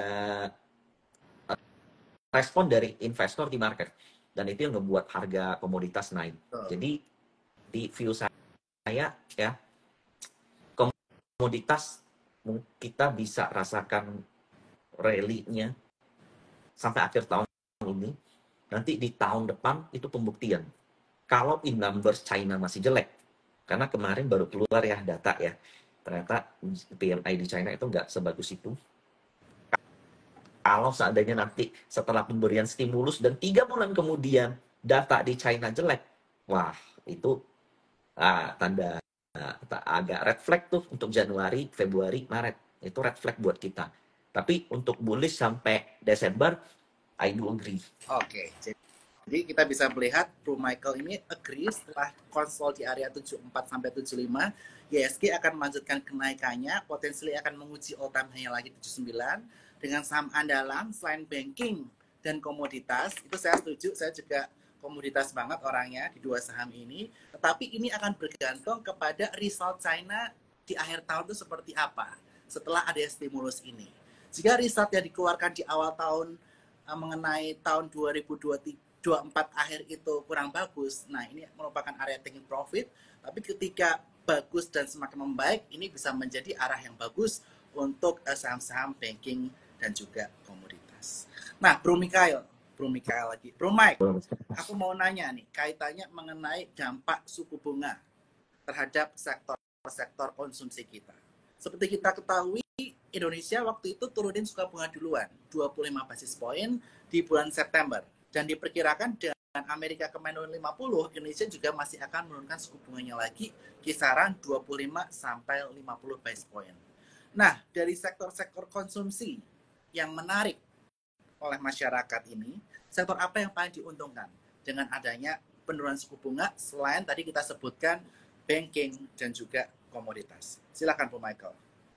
respon dari investor di market, dan itu yang membuat harga komoditas naik. Oh. Jadi di view saya ya, komoditas kita bisa rasakan rally-nya sampai akhir tahun ini. Nanti di tahun depan itu pembuktian. Kalau in numbers China masih jelek, karena kemarin baru keluar ya data ya, ternyata P M I di China itu nggak sebagus itu. Kalau seandainya nanti setelah pemberian stimulus dan tiga bulan kemudian data di China jelek, wah itu ah, tanda ah, agak red flag tuh untuk Januari, Februari, Maret. Itu red flag buat kita. Tapi untuk bullish sampai Desember, I do agree. Oke, okay. Jadi kita bisa melihat Bro Michael ini agree setelah konsol di area tujuh puluh empat sampai tujuh puluh lima, I H S G akan melanjutkan kenaikannya, potensial akan menguji all time high lagi tujuh puluh sembilan dengan saham andalan selain banking dan komoditas. Itu saya setuju, saya juga komoditas banget orangnya di dua saham ini. Tetapi ini akan bergantung kepada result China di akhir tahun itu seperti apa setelah ada stimulus ini. Jika result yang dikeluarkan di awal tahun mengenai tahun dua ribu dua puluh empat akhir itu kurang bagus, nah ini merupakan area taking profit. Tapi ketika bagus dan semakin membaik, ini bisa menjadi arah yang bagus untuk saham-saham banking dan juga komoditas. Nah, Bro Mikael, Bro Mikael lagi, Bro Mike, aku mau nanya nih, kaitannya mengenai dampak suku bunga terhadap sektor-sektor konsumsi kita. Seperti kita ketahui, Indonesia waktu itu turunin suku bunga duluan, dua puluh lima basis point di bulan September. Dan diperkirakan dengan Amerika kemarin lima puluh, Indonesia juga masih akan menurunkan suku bunganya lagi kisaran dua puluh lima sampai lima puluh basis point. Nah, dari sektor-sektor konsumsi yang menarik oleh masyarakat ini, sektor apa yang paling diuntungkan dengan adanya penurunan suku bunga selain tadi kita sebutkan banking dan juga komoditas? Silakan Bu Michael.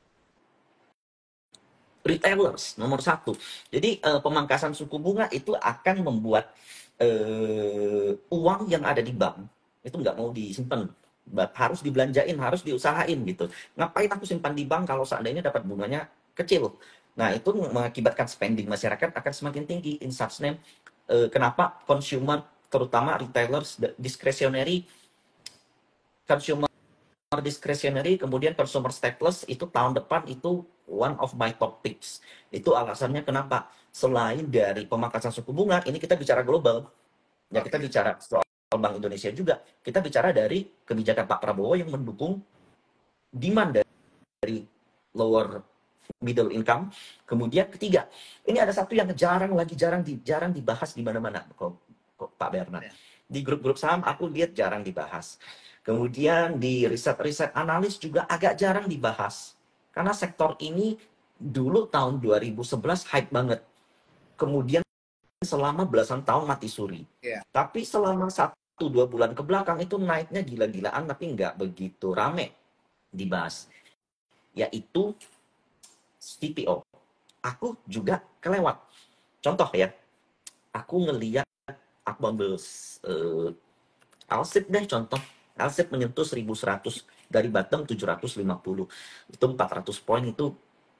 Retailers nomor satu. Jadi uh, pemangkasan suku bunga itu akan membuat uh, uang yang ada di bank itu nggak mau disimpan, harus dibelanjain, harus diusahain gitu. Ngapain aku simpan di bank kalau seandainya dapat bunganya kecil? Nah, itu mengakibatkan spending masyarakat akan semakin tinggi. In such name, uh, kenapa consumer, terutama retailers, discretionary, consumer discretionary, kemudian consumer staples itu tahun depan itu one of my top picks. Itu alasannya kenapa. Selain dari pemangkasan suku bunga, ini kita bicara global. Ya, kita bicara soal Bank Indonesia juga. Kita bicara dari kebijakan Pak Prabowo yang mendukung demand dari lower middle income. Kemudian ketiga, ini ada satu yang jarang lagi jarang di, jarang dibahas di mana-mana kok, kok Pak Bernard. Di grup-grup saham aku lihat jarang dibahas. Kemudian di riset-riset analis juga agak jarang dibahas. Karena sektor ini dulu tahun dua ribu sebelas hype banget. Kemudian selama belasan tahun mati suri. Yeah. Tapi selama satu dua bulan ke belakang itu naiknya gila-gilaan tapi nggak begitu rame dibahas, yaitu C P O. Aku juga kelewat. Contoh ya, aku ngeliat, aku ambil uh, Alsip deh contoh. Alsip menyentuh seribu seratus dari bottom tujuh ratus lima puluh. Itu empat ratus poin, itu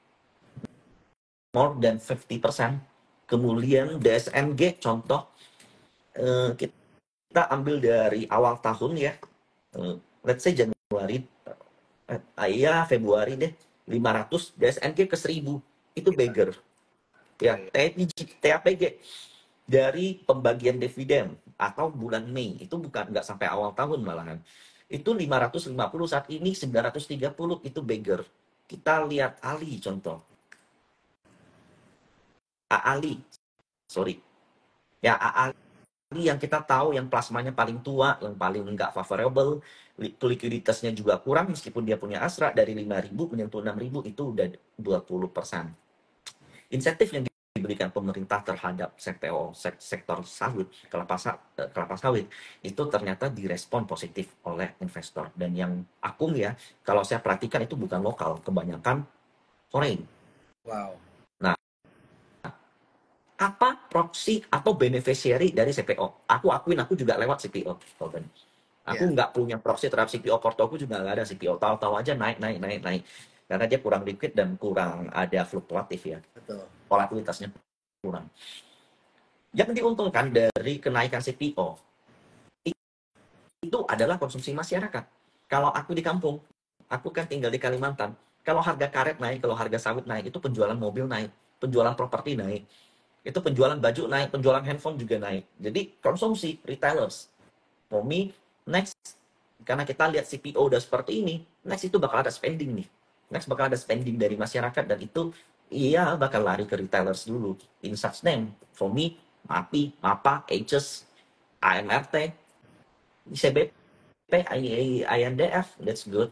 more than lima puluh persen. Kemudian D S M G contoh, uh, kita ambil dari awal tahun ya. Uh, let's say Januari, uh, ya Februari deh, lima ratus, D S M G ke seribu. Itu beggar. Ya, T A P G dari pembagian dividen atau bulan Mei itu bukan nggak sampai awal tahun malahan, itu lima ratus lima puluh, saat ini sembilan ratus tiga puluh, itu beggar. Kita lihat Ali contoh, A Ali, sorry ya, A Ali yang kita tahu yang plasmanya paling tua, yang paling nggak favorable, likuiditasnya juga kurang meskipun dia punya Astra, dari lima ribu menyentuh enam ribu, itu udah dua puluh persen. Insentif yang diberikan pemerintah terhadap sektor, sektor sawit, kelapa, kelapa sawit, itu ternyata direspon positif oleh investor. Dan yang akung ya, kalau saya perhatikan itu bukan lokal, kebanyakan foreign. Wow. Nah, apa proxy atau beneficiary dari C P O? Aku akuin aku juga lewat C P O. Aku yeah. nggak punya proxy terhadap C P O, portoku juga nggak ada C P O. Tahu-tahu aja naik, naik, naik, naik. Karena dia kurang liquid dan kurang ada fluktuatif ya. Betul. Volatilitasnya kurang. Yang diuntungkan dari kenaikan C P O itu adalah konsumsi masyarakat. Kalau aku di kampung, aku kan tinggal di Kalimantan, kalau harga karet naik, kalau harga sawit naik, itu penjualan mobil naik, penjualan properti naik, itu penjualan baju naik, penjualan handphone juga naik. Jadi konsumsi retailers. For me, next, karena kita lihat C P O udah seperti ini, next itu bakal ada spending nih. Next bakal ada spending dari masyarakat, dan itu iya bakal lari ke retailers dulu. In such name, for me, M A P I, MAPA, H S, A M R T, I C B P, I N D F, that's good.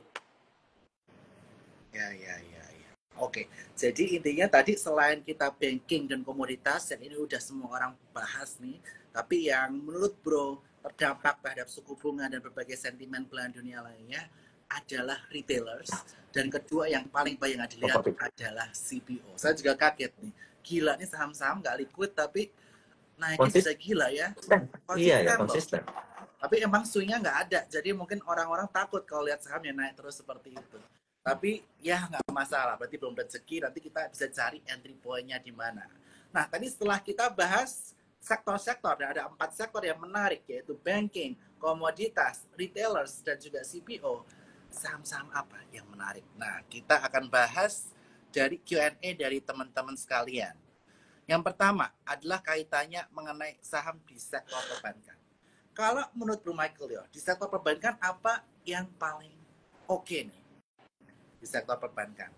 Ya, ya, ya, ya. Oke, jadi intinya tadi selain kita banking dan komoditas, dan ini udah semua orang bahas nih, tapi yang menurut bro terdampak terhadap suku bunga dan berbagai sentimen belahan dunia lainnya adalah retailers, dan kedua yang paling banyak dilihat adalah C P O. Saya juga kaget nih, gila nih saham-saham nggak liquid tapi naiknya bisa gila ya. Konsisten. Iya ya, konsisten. Tapi emang swingnya nggak ada, jadi mungkin orang-orang takut kalau lihat sahamnya naik terus seperti itu. Tapi ya nggak masalah, berarti belum rezeki, nanti kita bisa cari entry point-nya di mana. Nah tadi setelah kita bahas sektor-sektor, dan ada empat sektor yang menarik, yaitu banking, komoditas, retailers, dan juga C P O. Saham-saham apa yang menarik? Nah, kita akan bahas dari Q and A dari teman-teman sekalian. Yang pertama adalah kaitannya mengenai saham di sektor perbankan. Kalau menurut Bro Michael, yo, di sektor perbankan apa yang paling oke okay nih di sektor perbankan?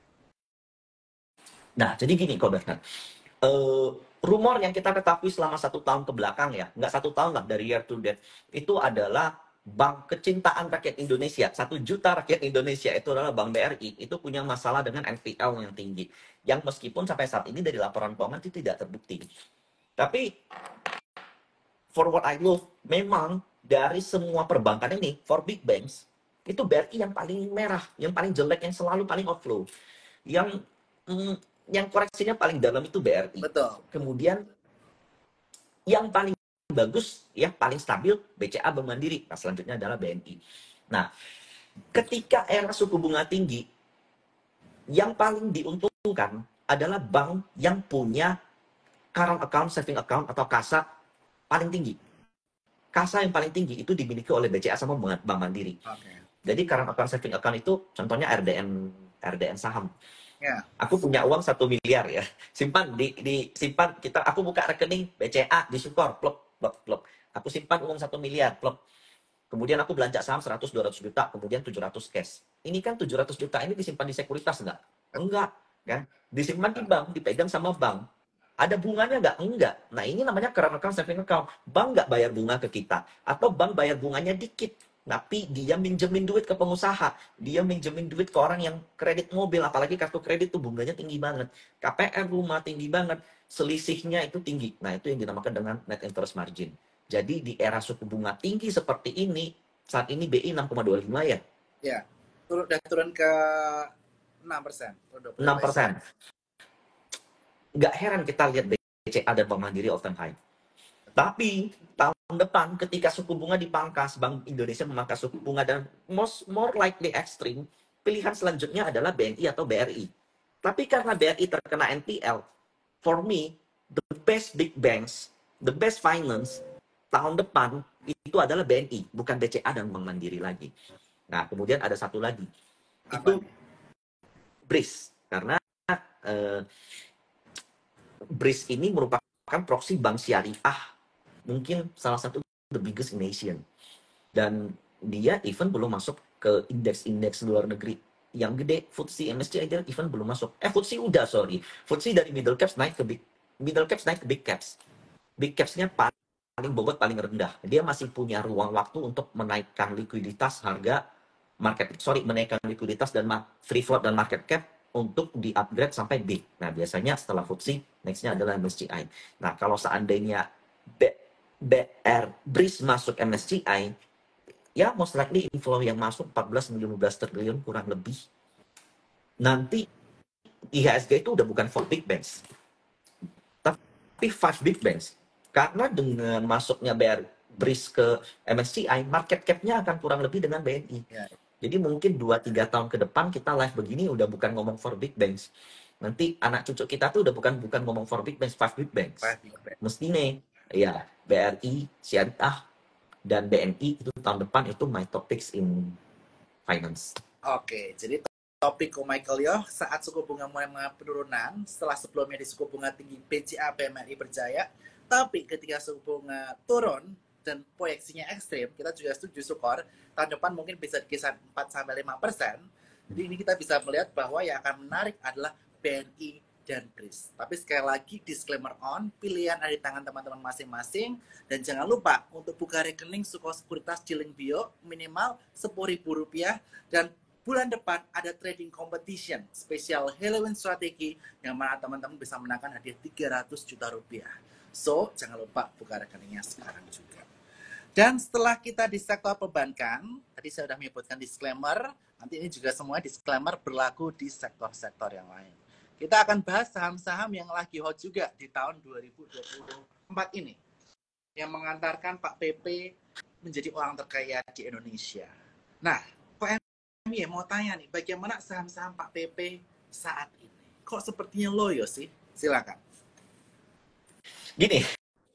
Nah, jadi gini kok Bernard. Uh, rumor yang kita ketahui selama satu tahun ke belakang ya, nggak satu tahun lah, dari year to date, itu adalah Bank Kecintaan Rakyat Indonesia, satu juta rakyat Indonesia, itu adalah Bank B R I, itu punya masalah dengan N P L yang tinggi, yang meskipun sampai saat ini dari laporan keuangan itu tidak terbukti. Tapi for what I know, memang dari semua perbankan ini, for big banks, itu B R I yang paling merah, yang paling jelek, yang selalu paling outflow, yang mm, yang koreksinya paling dalam itu B R I. Betul. Kemudian yang paling bagus, ya paling stabil, B C A, Bank Mandiri. Nah, selanjutnya adalah B N I. Nah, ketika era suku bunga tinggi, yang paling diuntungkan adalah bank yang punya current account, saving account, atau kasa paling tinggi. Kasa yang paling tinggi itu dimiliki oleh B C A sama Bank Mandiri. Okay. Jadi current account, saving account itu contohnya R D N, R D N saham. Yeah. Aku punya uang satu miliar ya, simpan di, di simpan kita. Aku buka rekening B C A di Sukor, plop, plop, plop. Aku simpan uang satu miliar, plop. Kemudian aku belanja saham seratus dua ratus juta, kemudian tujuh ratus cash. Ini kan tujuh ratus juta ini disimpan di sekuritas enggak? Enggak, kan? Disimpan di bank, dipegang sama bank. Ada bunganya enggak? Enggak. Nah, ini namanya current account, saving account. Bank enggak bayar bunga ke kita, atau bank bayar bunganya dikit. Tapi dia minjemin duit ke pengusaha, dia minjemin duit ke orang yang kredit mobil, apalagi kartu kredit tuh bunganya tinggi banget, K P R rumah tinggi banget, selisihnya itu tinggi. Nah, itu yang dinamakan dengan net interest margin. Jadi di era suku bunga tinggi seperti ini, saat ini B I enam koma dua lima ya? Ya, turun, udah turun ke enam persen. enam persen. Nggak heran kita lihat B C A dan Bank Mandiri all time high. Tapi tahun depan ketika suku bunga dipangkas, Bank Indonesia memangkas suku bunga dan most more likely extreme, pilihan selanjutnya adalah B N I atau B R I. Tapi karena B R I terkena N P L, for me, the best big banks, the best finance tahun depan itu adalah B N I, bukan B C A dan Bank Mandiri lagi. Nah, kemudian ada satu lagi, itu B R I S, karena uh, B R I S ini merupakan proksi bank syariah, mungkin salah satu the biggest in nation, dan dia even belum masuk ke indeks-indeks luar negeri yang gede. F T S E M S C I dia even belum masuk. Eh F T S E udah, sorry. F T S E dari middle caps naik ke big middle caps naik ke big caps. Big capsnya paling bobot paling rendah. Dia masih punya ruang waktu untuk menaikkan likuiditas harga market, sorry, menaikkan likuiditas dan free float dan market cap untuk di-upgrade sampai big. Nah, biasanya setelah F T S E, next-nya adalah M S C I. Nah, kalau seandainya B, BR, B R I S masuk M S C I, ya most likely inflow yang masuk empat belas sampai lima belas triliun kurang lebih. Nanti I H S G itu udah bukan four big banks, tapi five big banks. Karena dengan masuknya B R, B R I S ke M S C I, market cap-nya akan kurang lebih dengan B N I. Ya. Jadi mungkin dua tiga tahun ke depan kita live begini udah bukan ngomong for big banks. Nanti anak cucu kita tuh udah bukan bukan ngomong for big banks, five big banks. Five big banks. Mestine, ya B R I, Syariah, dan B N I itu tahun depan itu my topics in finance. Oke, jadi topik ko Michael yo saat suku bunga mulai mengalami penurunan setelah sebelumnya di suku bunga tinggi B C A B M R I berjaya, tapi ketika suku bunga turun dan proyeksinya ekstrim, kita juga setuju Sukor, tahun depan mungkin bisa kisar empat sampai lima persen. Jadi ini kita bisa melihat bahwa yang akan menarik adalah B N I dan B R I S. Tapi sekali lagi disclaimer on, pilihan ada di tangan teman-teman masing-masing, dan jangan lupa untuk buka rekening Sukor Sekuritas di link bio minimal sepuluh ribu rupiah, dan bulan depan ada trading competition spesial Halloween strategi yang mana teman-teman bisa menangkan hadiah tiga ratus juta rupiah. So, jangan lupa buka rekeningnya sekarang juga. Dan setelah kita di sektor perbankan, tadi saya sudah menyebutkan disclaimer, nanti ini juga semua disclaimer berlaku di sektor-sektor yang lain. Kita akan bahas saham-saham yang lagi hot juga di tahun dua ribu dua puluh empat ini, yang mengantarkan Pak P P menjadi orang terkaya di Indonesia. Nah, Pak M Y mau tanya nih, bagaimana saham-saham Pak P P saat ini? Kok sepertinya loyo sih? Silakan. Gini,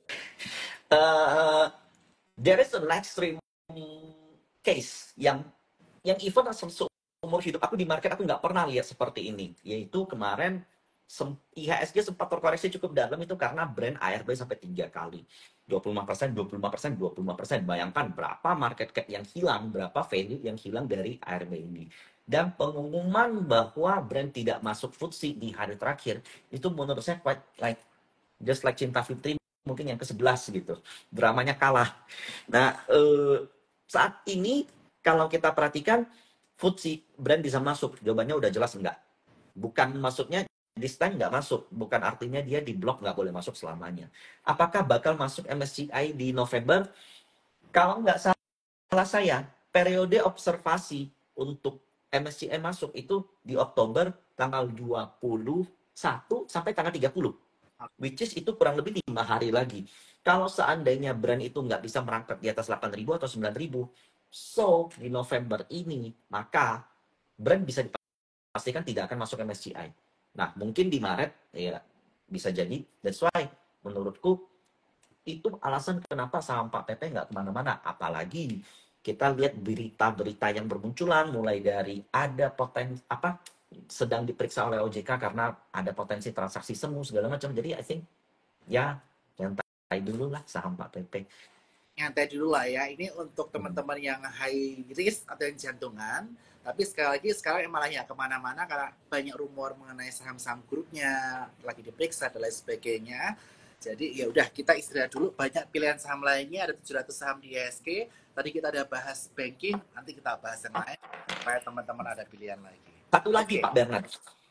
uh, there is an extreme case yang yang even seumur hidup aku di market aku nggak pernah lihat seperti ini, yaitu kemarin I H S G sempat terkoreksi cukup dalam itu karena brand A R B sampai tiga kali dua puluh lima persen, dua puluh lima persen, dua puluh lima persen. Bayangkan berapa market cap yang hilang, berapa value yang hilang dari A R B ini. Dan pengumuman bahwa brand tidak masuk F T S E di hari terakhir itu menurut saya quite like just like Cinta Fitri mungkin yang ke sebelas gitu. Dramanya kalah. Nah, eh, saat ini kalau kita perhatikan F T S E brand bisa masuk. Jawabannya udah jelas enggak. Bukan maksudnya this time nggak masuk. Bukan artinya dia di blok nggak boleh masuk selamanya. Apakah bakal masuk M S C I di November? Kalau nggak salah saya, periode observasi untuk M S C I masuk itu di Oktober tanggal dua puluh satu sampai tanggal tiga puluh. Which is itu kurang lebih lima hari lagi. Kalau seandainya brand itu nggak bisa merangkak di atas delapan ribu atau sembilan ribu, so di November ini, maka brand bisa dipastikan tidak akan masuk M S C I. Nah, mungkin di Maret, ya bisa jadi. That's why, menurutku, itu alasan kenapa saham Pak P P nggak kemana-mana. Apalagi kita lihat berita-berita yang bermunculan, mulai dari ada potensi, apa, sedang diperiksa oleh O J K karena ada potensi transaksi semu segala macam. Jadi I think ya nyantai dulu lah saham Pak P P. Nyantai dulu lah ya. Ini untuk teman-teman yang high risk atau yang jantungan. Tapi sekali lagi sekarang malah ya kemana-mana karena banyak rumor mengenai saham-saham grupnya lagi diperiksa dan lain sebagainya. Jadi ya udah kita istirahat dulu. Banyak pilihan saham lainnya, ada tujuh ratus saham di I H S G. Tadi kita ada bahas banking, nanti kita bahas yang lain supaya teman-teman ada pilihan lagi. Satu lagi okay. Pak Bernard.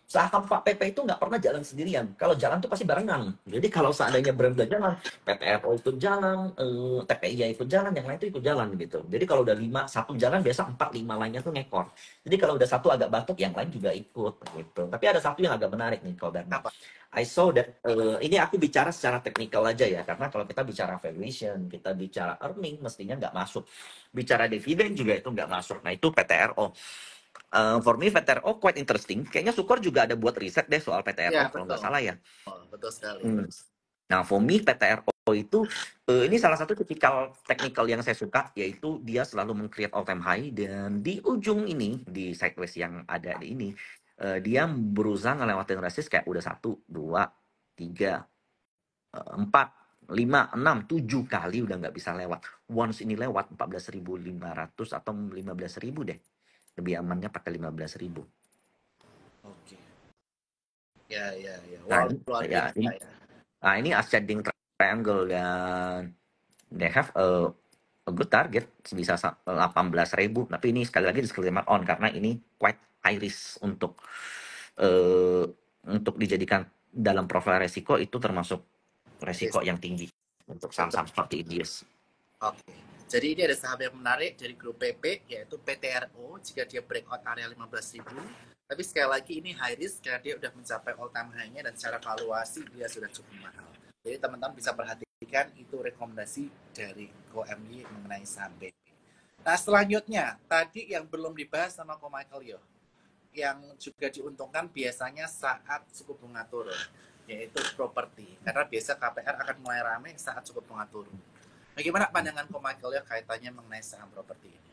Saham Pak P P itu nggak pernah jalan sendirian. Kalau jalan tuh pasti barengan. Jadi kalau seandainya brand udah jalan, P T R O ikut jalan, eh, T P I A ikut jalan, yang lain tuh ikut jalan gitu. Jadi kalau udah lima, satu jalan biasa empat lima lainnya tuh ngekor. Jadi kalau udah satu agak batuk, yang lain juga ikut gitu. Tapi ada satu yang agak menarik nih, kalau Bernard. Apa? I saw that, eh, ini aku bicara secara teknikal aja ya, karena kalau kita bicara valuation, kita bicara earning, mestinya nggak masuk. Bicara dividen juga itu nggak masuk. Nah itu P T R O. Uh, for me P T R O quite interesting. Kayaknya Sukor juga ada buat riset deh soal P T R O Ya, kalau nggak betul. salah ya. Oh, betul sekali. Hmm. Nah, for me P T R O itu uh, ini salah satu tipikal technical yang saya suka, yaitu dia selalu meng-create all time high, dan di ujung ini di sideways yang ada di ini uh, dia berusaha ngelewatin resist kayak udah satu, dua, tiga, uh, empat, lima, enam, tujuh kali udah nggak bisa lewat. Once ini lewat empat belas ribu lima ratus atau lima belas ribu deh. Lebih amannya pakai lima belas ribu. Oke. Ya, ya, ya. Nah, Wow, luar ya, biasa ini, ya. nah ini ascending triangle, dan they have a, a good target bisa delapan belas ribu, tapi ini sekali lagi disclaimer on karena ini quite high risk untuk uh, untuk dijadikan dalam profil resiko, itu termasuk resiko yang tinggi untuk saham-saham seperti I D S. Oke. Jadi ini ada saham yang menarik dari grup P P, yaitu P T R O jika dia breakout area lima belas ribu. Tapi sekali lagi ini high risk karena dia sudah mencapai all time high-nya dan secara valuasi dia sudah cukup mahal. Jadi teman-teman bisa perhatikan itu rekomendasi dari Go M Y mengenai saham P P. Nah selanjutnya, tadi yang belum dibahas sama Ko Michael Yo, yang juga diuntungkan biasanya saat suku bunga turun, yaitu properti. Karena biasa K P R akan mulai ramai saat suku bunga turun. Bagaimana pandangan Ko Michael ya kaitannya mengenai saham properti ini?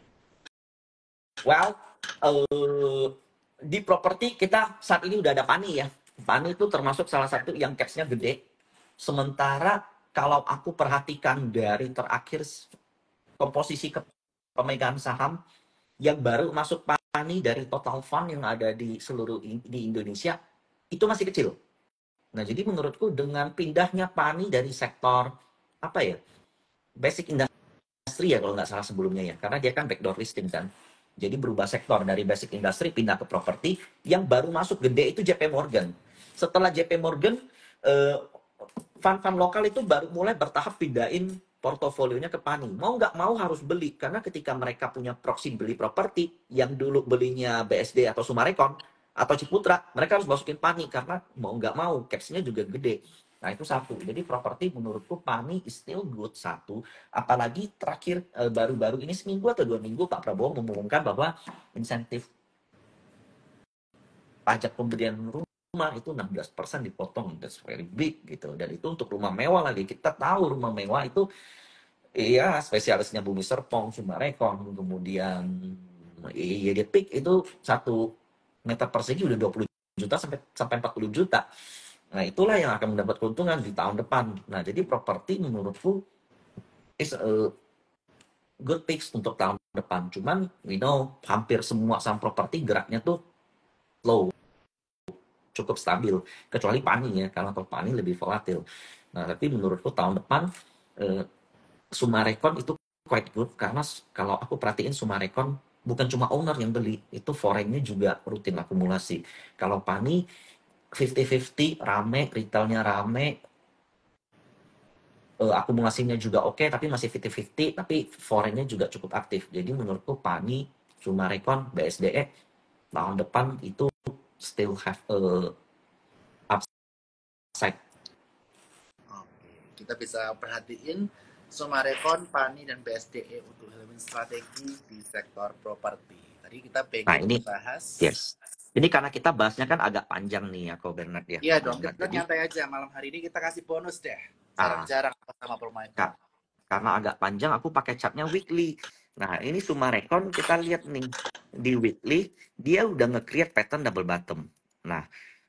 Well, uh, di properti kita saat ini udah ada Pani ya. Pani itu termasuk salah satu yang cash-nya gede. Sementara kalau aku perhatikan dari terakhir komposisi pemegang saham yang baru masuk Pani dari total fund yang ada di seluruh di Indonesia, itu masih kecil. Nah, jadi menurutku dengan pindahnya Pani dari sektor apa ya, basic industry ya kalau nggak salah sebelumnya ya, karena dia kan backdoor listing kan. Jadi berubah sektor dari basic industry pindah ke properti, yang baru masuk gede itu J P Morgan. Setelah J P Morgan, eh, fund-fund lokal itu baru mulai bertahap pindahin portofolionya ke Pani. Mau nggak mau harus beli, karena ketika mereka punya proxy beli properti, yang dulu belinya B S D atau Sumarekon atau Ciputra, mereka harus masukin Pani karena mau nggak mau caps-nya juga gede. Nah itu satu. Jadi properti menurutku Pani is still good satu. Apalagi terakhir eh, baru-baru ini seminggu atau dua minggu Pak Prabowo mengumumkan bahwa insentif pajak pembelian rumah itu enam belas persen dipotong. That's very big gitu. Dan itu untuk rumah mewah lagi. Kita tahu rumah mewah itu iya spesialisnya Bumi Serpong, Sumarekon, kemudian iya di Peak itu satu meter persegi udah dua puluh juta sampai sampai empat puluh juta. Nah, itulah yang akan mendapat keuntungan di tahun depan. Nah, jadi properti menurutku is a good picks untuk tahun depan. Cuman, we know, hampir semua saham properti geraknya tuh low, cukup stabil. Kecuali Pani ya, karena kalau Pani lebih volatil. Nah, tapi menurutku tahun depan, eh, Sumarekon itu quite good, karena kalau aku perhatiin Sumarekon, bukan cuma owner yang beli, itu foreign-nya juga rutin akumulasi. Kalau Pani, lima puluh lima puluh, rame, retailnya rame, uh, akumulasinya juga oke, okay, tapi masih lima puluh lima puluh, tapi foreign-nya juga cukup aktif. Jadi menurutku Pani, Sumarekon, B S D E tahun depan itu still have a upside. Oke, kita bisa perhatiin Sumarekon, Pani, dan B S D E untuk elemen strategi di sektor properti. Tadi kita Nah pengen ini, bahas. yes. Ini karena kita bahasnya kan agak panjang nih ya, Ko Bernard ya. Iya dong, Bernard. kita Jadi, nyantai aja. Malam hari ini kita kasih bonus deh. ah, Jarang-jarang sama Bro Michael. Kak, karena agak panjang, aku pakai chartnya weekly. Nah, ini Sumarekon kita lihat nih di weekly, dia udah nge-create pattern double bottom. Nah,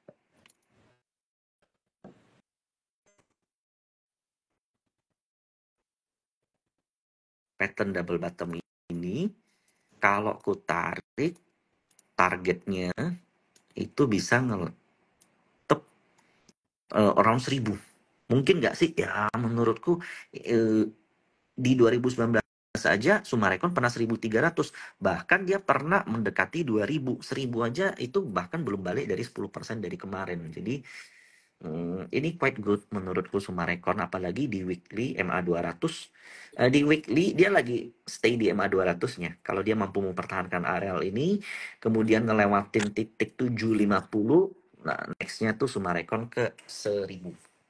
pattern double bottom ini, kalau ku tarik, targetnya itu bisa ngetep uh, around seribu. Mungkin nggak sih? Ya, menurutku uh, di dua ribu sembilan belas belas aja Summarecon pernah seribu tiga ratus, bahkan dia pernah mendekati dua ribu. seribu aja itu bahkan belum balik dari sepuluh persen dari kemarin. Jadi Hmm, ini quite good menurutku Summarecon, apalagi di weekly M A dua ratus. Eh, di weekly dia lagi stay di M A dua ratus-nya. Kalau dia mampu mempertahankan areal ini, kemudian ngelewatin titik tujuh lima puluh, nah next-nya tuh Summarecon ke seribu.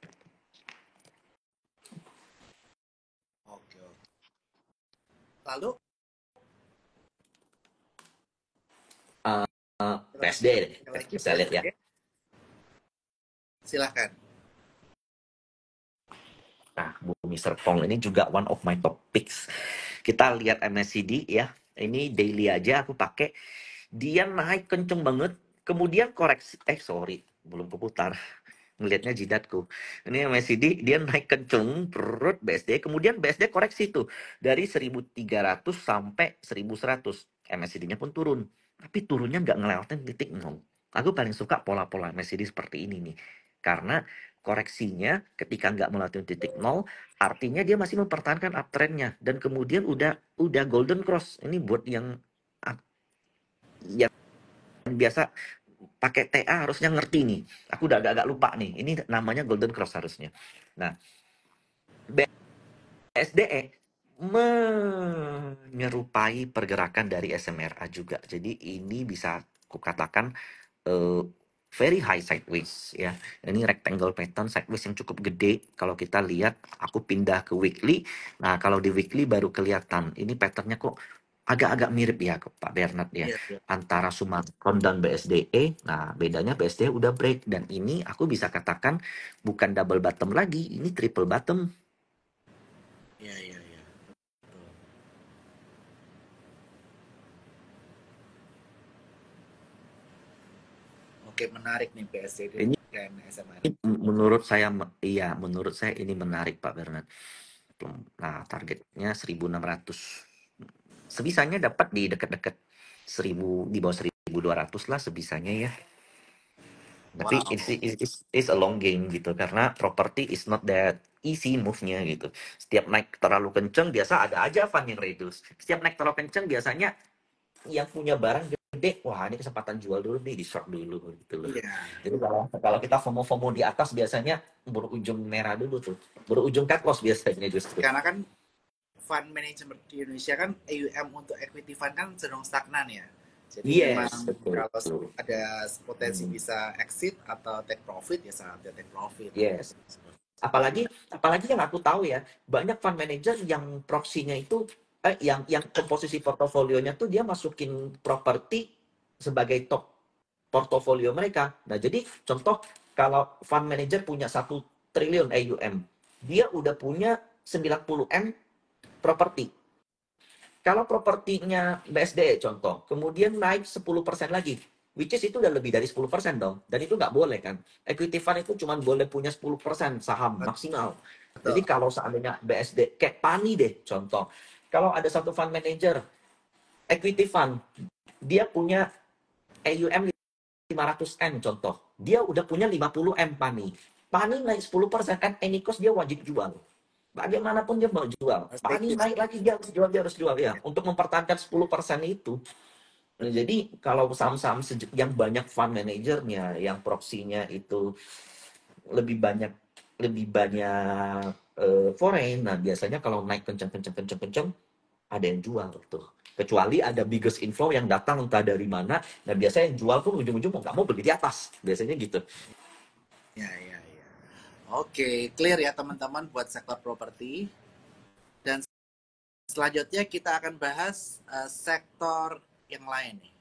Oke, oke. Lalu Uh, P S D deh, yang lagi bisa lihat ya. Silahkan. Nah, Bu mister Pong ini juga one of my top picks. Kita lihat M A C D ya. Ini daily aja aku pakai. Dia naik kenceng banget. Kemudian koreksi. Eh, sorry. Belum keputar. Ngelihatnya jidatku. Ini M A C D, dia naik kenceng. Perut B S D. Kemudian B S D koreksi tuh. Dari seribu tiga ratus sampai seribu seratus. M A C D-nya pun turun. Tapi turunnya nggak ngelewatin titik nol. Aku paling suka pola-pola M A C D seperti ini nih. Karena koreksinya ketika nggak melewati titik nol, artinya dia masih mempertahankan uptrendnya. Dan kemudian udah udah golden cross. Ini buat yang yang biasa pakai T A harusnya ngerti nih. Aku udah agak-agak lupa nih. Ini namanya golden cross harusnya. Nah, B S D E menyerupai pergerakan dari S M R A juga. Jadi ini bisa kukatakan uh, very high sideways ya. Ini rectangle pattern sideways yang cukup gede. Kalau kita lihat, aku pindah ke weekly. Nah, kalau di weekly baru kelihatan. Ini patternnya kok agak-agak mirip ya ke Pak Bernard ya. Iya, iya. Antara Summarecon dan B S D E. Nah, bedanya B S D E udah break. Dan ini aku bisa katakan bukan double bottom lagi. Ini triple bottom. Iya, iya, iya. Oke, menarik nih P S D Ini dan S M R. menurut saya, iya, menurut saya ini menarik Pak Bernard. Nah, targetnya seribu enam ratus. Sebisanya dapat di dekat-dekat seribu, di bawah seribu dua ratus lah sebisanya ya. Tapi Wow. it's, it's, it's, it's a long game gitu, karena property is not that easy move-nya gitu. Setiap naik terlalu kenceng, biasa ada aja fund yang reduce. Setiap naik terlalu kenceng, biasanya yang punya barang gede, wah ini kesempatan jual dulu nih, di short dulu gitu loh. Iya. Jadi kalau, kalau kita FOMO-FOMO di atas, biasanya berujung merah dulu tuh. Berujung cut loss biasanya justru. Karena kan fund management di Indonesia kan A U M untuk equity fund kan cenderung stagnan ya. Jadi Yes, memang betul. kalau ada potensi Hmm. bisa exit atau take profit ya saatnya take profit. Yes. Apalagi apalagi yang aku tahu ya, banyak fund manager yang proksinya itu eh, yang yang komposisi portofolionya tuh dia masukin properti sebagai top portofolio mereka. Nah, jadi contoh kalau fund manager punya satu triliun A U M, dia udah punya sembilan puluh M properti. Kalau propertinya B S D E contoh, kemudian naik sepuluh persen lagi, which is itu udah lebih dari sepuluh persen dong. Dan itu nggak boleh kan. Equity fund itu cuma boleh punya sepuluh persen saham maksimal. Jadi Betul. kalau seandainya B S D, kayak Pani deh contoh. Kalau ada satu fund manager, equity fund, dia punya A U M lima ratus M contoh. Dia udah punya lima puluh M Pani. Pani naik sepuluh persen, at any cost dia wajib jual. Bagaimanapun dia mau jual. Harus take Pani risk. naik lagi, dia harus jual, dia harus jual ya. Untuk mempertahankan sepuluh persen itu. Nah, jadi kalau saham-saham yang banyak fund manajernya, yang proksinya itu lebih banyak lebih banyak uh, foreign, nah biasanya kalau naik kenceng-kenceng kenceng-kenceng ada yang jual tuh. Kecuali ada biggest inflow yang datang entah dari mana, nah biasanya yang jual pun ujung-ujung mau nggak mau beli di atas, biasanya gitu. Ya, ya, ya. Oke, clear ya teman-teman buat sektor properti. Dan selanjutnya kita akan bahas uh, sektor yang lain nih.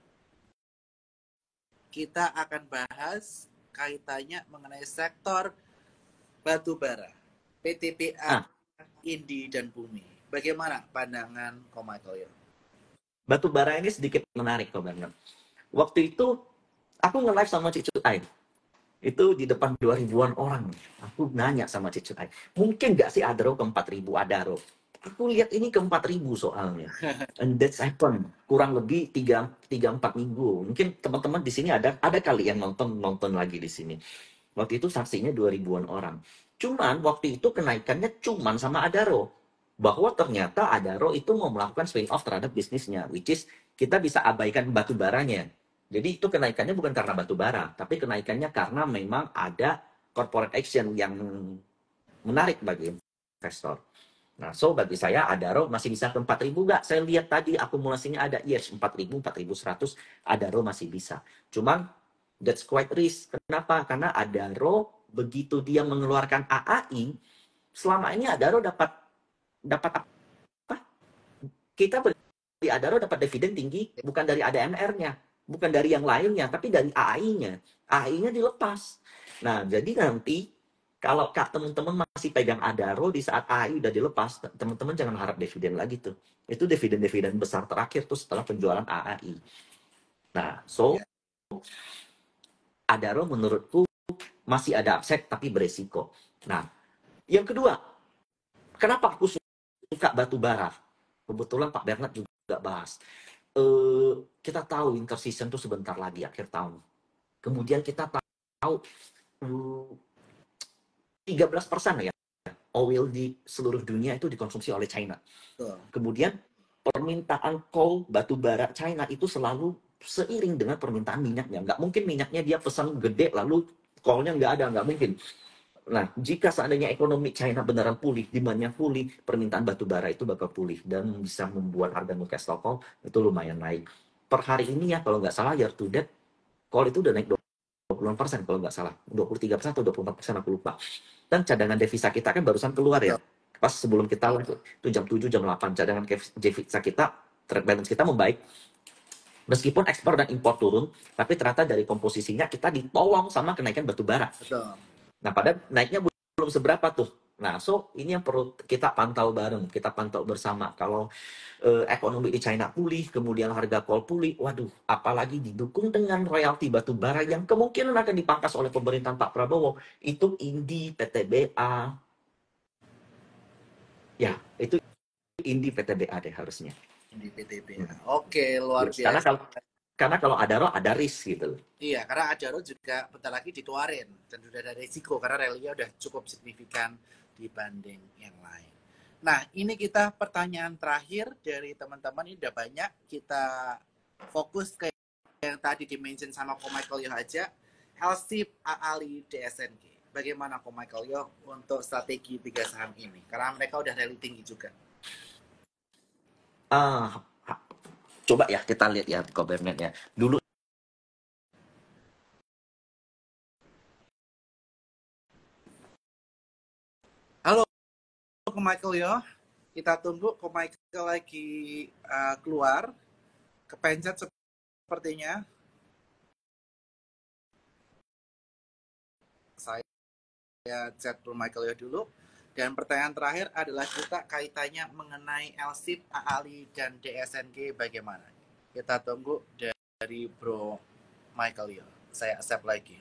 Kita akan bahas kaitannya mengenai sektor batu bara, P T P A, Ah. Indi dan Bumi. Bagaimana pandangan Ko Michael? Batu bara ini sedikit menarik kok Bang. Waktu itu aku nge-live sama Cicut Ai. Itu di depan dua ribuan orang. Aku nanya sama Cicut Ai, mungkin nggak sih Adaro ke empat ribu Adaro? Aku lihat ini ke empat ribu soalnya. And that's happen. Kurang lebih tiga empat minggu. Mungkin teman-teman di sini ada ada kali yang nonton nonton lagi di sini. Waktu itu saksinya dua ribuan orang. Cuman waktu itu kenaikannya cuman sama Adaro. bahwa ternyata Adaro itu mau melakukan spin off terhadap bisnisnya, which is kita bisa abaikan batu baranya. Jadi itu kenaikannya bukan karena batu bara, tapi kenaikannya karena memang ada corporate action yang menarik bagi investor. Nah, so bagi saya Adaro masih bisa ke empat ribu nggak? Saya lihat tadi akumulasinya ada, yes, empat ribu, empat ribu seratus, Adaro masih bisa. Cuman, that's quite risk. Kenapa? Karena Adaro, begitu dia mengeluarkan A A I, selama ini Adaro dapat dapat apa? Kita beli Adaro dapat dividen tinggi, bukan dari A D M R-nya, bukan dari yang lainnya, tapi dari A A I-nya. A A I-nya dilepas. Nah, jadi nanti kalau kak teman-teman masih pegang Adaro di saat A I udah dilepas, teman-teman jangan harap dividen lagi tuh. Itu dividen-dividen besar terakhir tuh setelah penjualan A I. Nah, so Adaro menurutku masih ada upside tapi beresiko. Nah, yang kedua, kenapa aku suka batu bara? Kebetulan Pak Bernard juga bahas. Uh, kita tahu winter season tuh sebentar lagi akhir tahun. Kemudian kita tahu uh, tiga belas persen ya oil di seluruh dunia itu dikonsumsi oleh China. Kemudian permintaan coal batu bara China itu selalu seiring dengan permintaan minyaknya. Nggak mungkin minyaknya dia pesan gede lalu coalnya nggak ada, nggak mungkin. Nah, jika seandainya ekonomi China beneran pulih, demand-nya pulih, permintaan batu bara itu bakal pulih dan bisa membuat harga Newcastle coal itu lumayan naik. Per hari ini ya, kalau nggak salah year to date, coal itu udah naik dua puluh persen kalau nggak salah. dua puluh tiga persen atau dua puluh empat persen aku lupa. Dan cadangan devisa kita kan barusan keluar ya. Pas sebelum kita itu, itu jam tujuh, jam delapan, cadangan devisa kita, trade balance kita membaik. Meskipun ekspor dan impor turun, tapi ternyata dari komposisinya kita ditolong sama kenaikan batu bara. Betul. Nah, pada naiknya belum seberapa tuh. Nah, so ini yang perlu kita pantau bareng, kita pantau bersama. Kalau eh, ekonomi di China pulih, kemudian harga coal pulih, waduh, apalagi didukung dengan royalti batu bara yang kemungkinan akan dipangkas oleh pemerintahan Pak Prabowo, itu Indi, P T B A. Ya, itu Indi P T B A deh harusnya. Indi P T B A. Hmm. Oke, luar yes, biasa. Karena kalau karena kalau ada roh ada risk gitu. Iya, karena Adaro juga bentar lagi dituarin dan sudah ada risiko karena rally-nya udah cukup signifikan dibanding yang lain. Nah, ini kita pertanyaan terakhir dari teman-teman, ini udah banyak, kita fokus ke yang tadi dimention sama Ko Michael Yoh aja, L S I P, A A L I, D S N G. Bagaimana Ko Michael Yoh untuk strategi tiga saham ini? Karena mereka udah rally tinggi juga. Ah, coba ya kita lihat ya Ko Bernard ya. Dulu Halo Ko Michael Yoh, kita tunggu Ko Michael lagi uh, keluar, kepencet sepertinya. Saya chat Ko Michael Yoh dulu. Dan pertanyaan terakhir adalah kita kaitannya mengenai L S I P, A A L I, dan D S N G bagaimana? Kita tunggu dari Bro Michael Yoh. Saya accept lagi.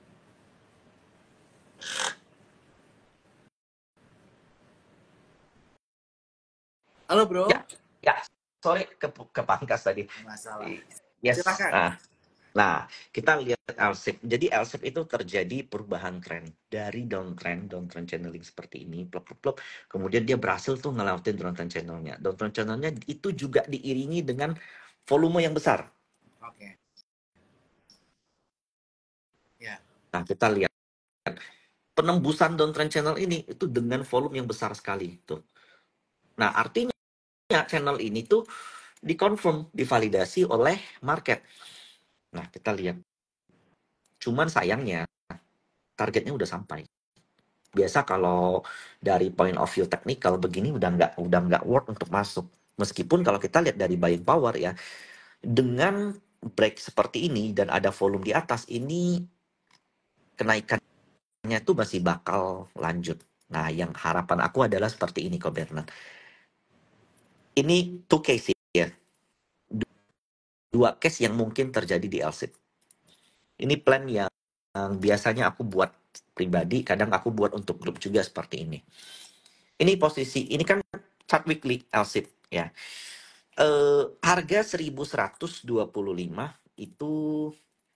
Halo Bro. Ya, ya sorry ke kepangkas tadi. Masalah. Yes. Silakan. Nah, nah, kita lihat L S I P. Jadi L S I P itu terjadi perubahan tren dari downtrend, downtrend channeling seperti ini, plop plop plop. Kemudian dia berhasil tuh ngelewatin downtrend channelnya. Downtrend channelnya itu juga diiringi dengan volume yang besar. Oke. Okay. Ya. Yeah. Nah, kita lihat penembusan downtrend channel ini itu dengan volume yang besar sekali tuh. Nah, artinya channel ini tuh dikonfirm, divalidasi oleh market. Nah, kita lihat. Cuman sayangnya targetnya udah sampai. Biasa kalau dari point of view technical begini udah nggak udah nggak worth untuk masuk. Meskipun kalau kita lihat dari buying power ya, dengan break seperti ini dan ada volume di atas ini kenaikannya tuh masih bakal lanjut. Nah, yang harapan aku adalah seperti ini, Ko Bernard. Ini two case ya. Dua case yang mungkin terjadi di L S I P. Ini plan yang biasanya aku buat pribadi, kadang aku buat untuk grup juga seperti ini. Ini posisi, ini kan chart weekly L S I P ya. Eh, harga seribu seratus dua puluh lima itu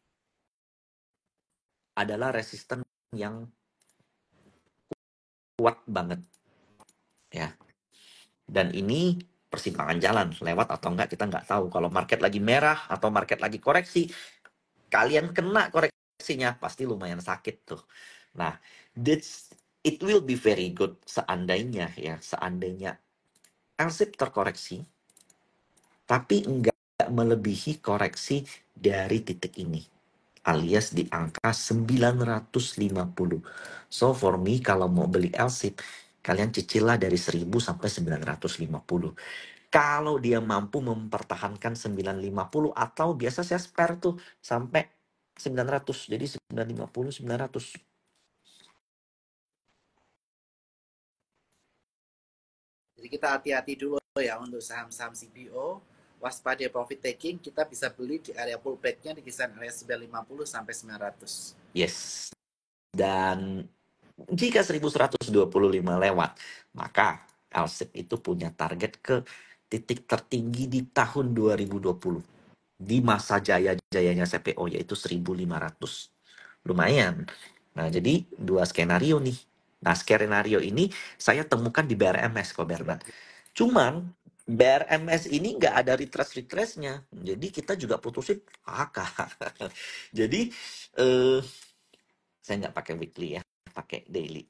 adalah resisten yang kuat banget ya. Dan ini persimpangan jalan, lewat atau enggak kita nggak tahu. Kalau market lagi merah atau market lagi koreksi, kalian kena koreksinya pasti lumayan sakit tuh. Nah, this it will be very good seandainya ya, seandainya L S I P terkoreksi, tapi enggak melebihi koreksi dari titik ini, alias di angka sembilan ratus lima puluh. So for me, kalau mau beli L S I P, kalian cicilah dari seribu sampai sembilan ratus lima puluh. Kalau dia mampu mempertahankan sembilan ratus lima puluh, atau biasa saya spare tuh sampai sembilan ratus. Jadi sembilan ratus lima puluh, sembilan ratus. Jadi kita hati-hati dulu ya untuk saham-saham C P O. Waspada profit taking, kita bisa beli di area pullback-nya di kisaran area sembilan ratus lima puluh sampai sembilan ratus. Yes. Dan jika seribu seratus dua puluh lima lewat, maka L S I P itu punya target ke titik tertinggi di tahun dua ribu dua puluh. Di masa jaya-jayanya C P O, yaitu seribu lima ratus. Lumayan. Nah, jadi dua skenario nih. Nah, skenario ini saya temukan di B R M S kok, Berbat. Cuman B R M S ini nggak ada retrace-retrace-nya. Jadi kita juga putusin kakak. Jadi eh, saya nggak pakai weekly ya, pakai daily.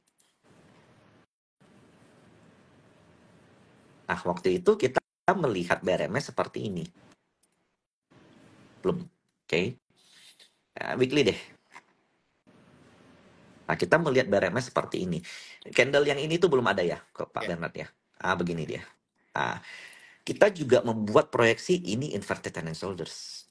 Nah, waktu itu kita melihat B R M S seperti ini. Belum. Oke. Okay. Nah, weekly deh. Nah, kita melihat B R M S seperti ini. Candle yang ini tuh belum ada ya, kok Pak Ya. Bernard ya. Ah, begini dia. Nah, kita juga membuat proyeksi ini inverted head and shoulders.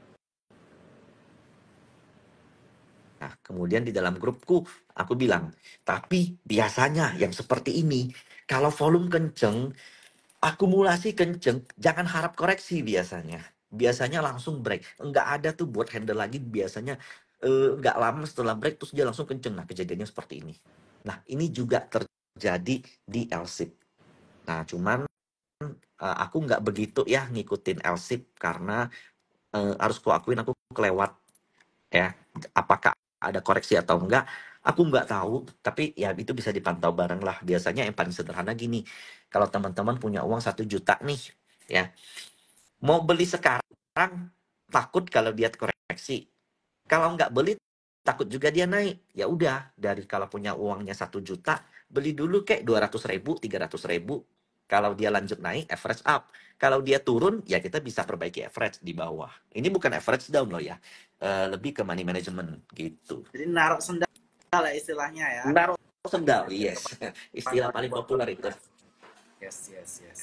Nah, kemudian di dalam grupku, aku bilang, tapi biasanya yang seperti ini, kalau volume kenceng, akumulasi kenceng, jangan harap koreksi biasanya. Biasanya langsung break. Enggak ada tuh buat handle lagi, biasanya eh, enggak lama setelah break, terus dia langsung kenceng. Nah, kejadiannya seperti ini. Nah, ini juga terjadi di L S I P. Nah, cuman uh, aku nggak begitu ya ngikutin L S I P, karena uh, harus kuakuin aku kelewat ya. Apakah ada koreksi atau enggak, aku nggak tahu, tapi ya itu bisa dipantau bareng lah. Biasanya yang paling sederhana gini, kalau teman-teman punya uang satu juta nih ya, mau beli sekarang takut kalau dia koreksi, kalau nggak beli takut juga dia naik. Ya udah, dari kalau punya uangnya satu juta, beli dulu kayak dua ratus ribu, tiga ratus ribu. Kalau dia lanjut naik, average up. Kalau dia turun, ya kita bisa perbaiki average di bawah. Ini bukan average down loh ya. Uh, lebih ke money management gitu. Jadi naruh sendal lah istilahnya ya. Naruh sendal, yes. Istilah paling populer itu. Yes, yes, yes.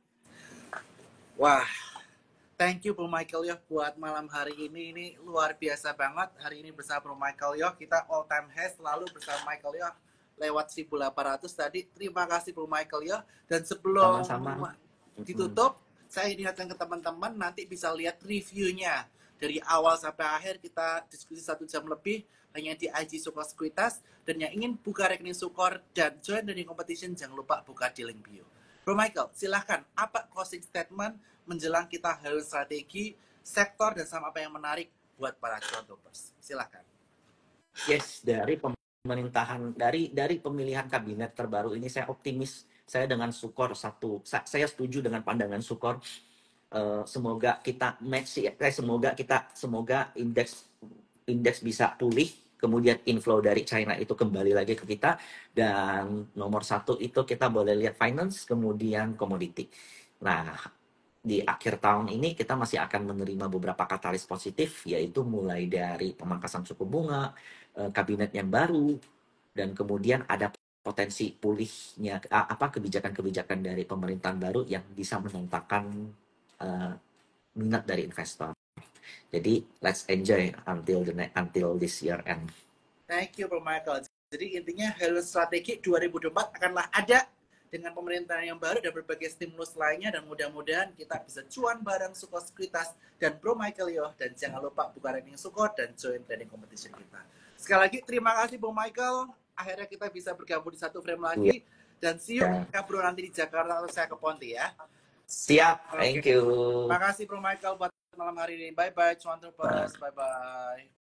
Wah, thank you Bro Michael Yoh buat malam hari ini. Ini luar biasa banget. Hari ini bersama Bro Michael Yoh, kita all time high selalu bersama Michael Yoh lewat seribu delapan ratus tadi. Terima kasih Bro Michael Yoh. Dan sebelum Sama-sama ditutup, mm-hmm. saya ingatkan ke teman-teman nanti bisa lihat reviewnya dari awal sampai akhir. Kita diskusi satu jam lebih hanya di I G Sukor Sekuritas. Dan yang ingin buka rekening Sukor dan join trading competition, jangan lupa buka di link bio. Bro Michael, silahkan. Apa closing statement menjelang kita harus strategi, sektor, dan saham apa yang menarik buat para cuan-topers? Silahkan. Yes, dari pemerintahan, dari dari pemilihan kabinet terbaru ini saya optimis. Saya dengan Sukor satu, saya setuju dengan pandangan Sukor. Uh, semoga kita match ya, eh, semoga kita semoga indeks indeks bisa pulih, kemudian inflow dari China itu kembali lagi ke kita, dan nomor satu itu kita boleh lihat finance, kemudian komoditi. Nah, di akhir tahun ini kita masih akan menerima beberapa katalis positif, yaitu mulai dari pemangkasan suku bunga, kabinet yang baru, dan kemudian ada potensi pulihnya apa kebijakan-kebijakan dari pemerintahan baru yang bisa menantangkan uh, minat dari investor. Jadi let's enjoy until the until this year end. Thank you Bro Michael. Jadi intinya Hello Strategi dua ribu dua puluh empat akanlah ada dengan pemerintahan yang baru dan berbagai stimulus lainnya, dan mudah-mudahan kita bisa cuan bareng Sukor Sekuritas dan Bro Michael Yoh. Dan jangan lupa buka rekening Sukor dan join trading competition kita. Sekali lagi terima kasih Bro Michael. Akhirnya kita bisa bergabung di satu frame lagi. Yeah. Dan see you yeah. ya Bro nanti di Jakarta atau saya ke Ponti ya. Siap, thank okay. you. Terima kasih Bro Michael buat malam hari ini. Bye bye cuan-topers. Bye bye.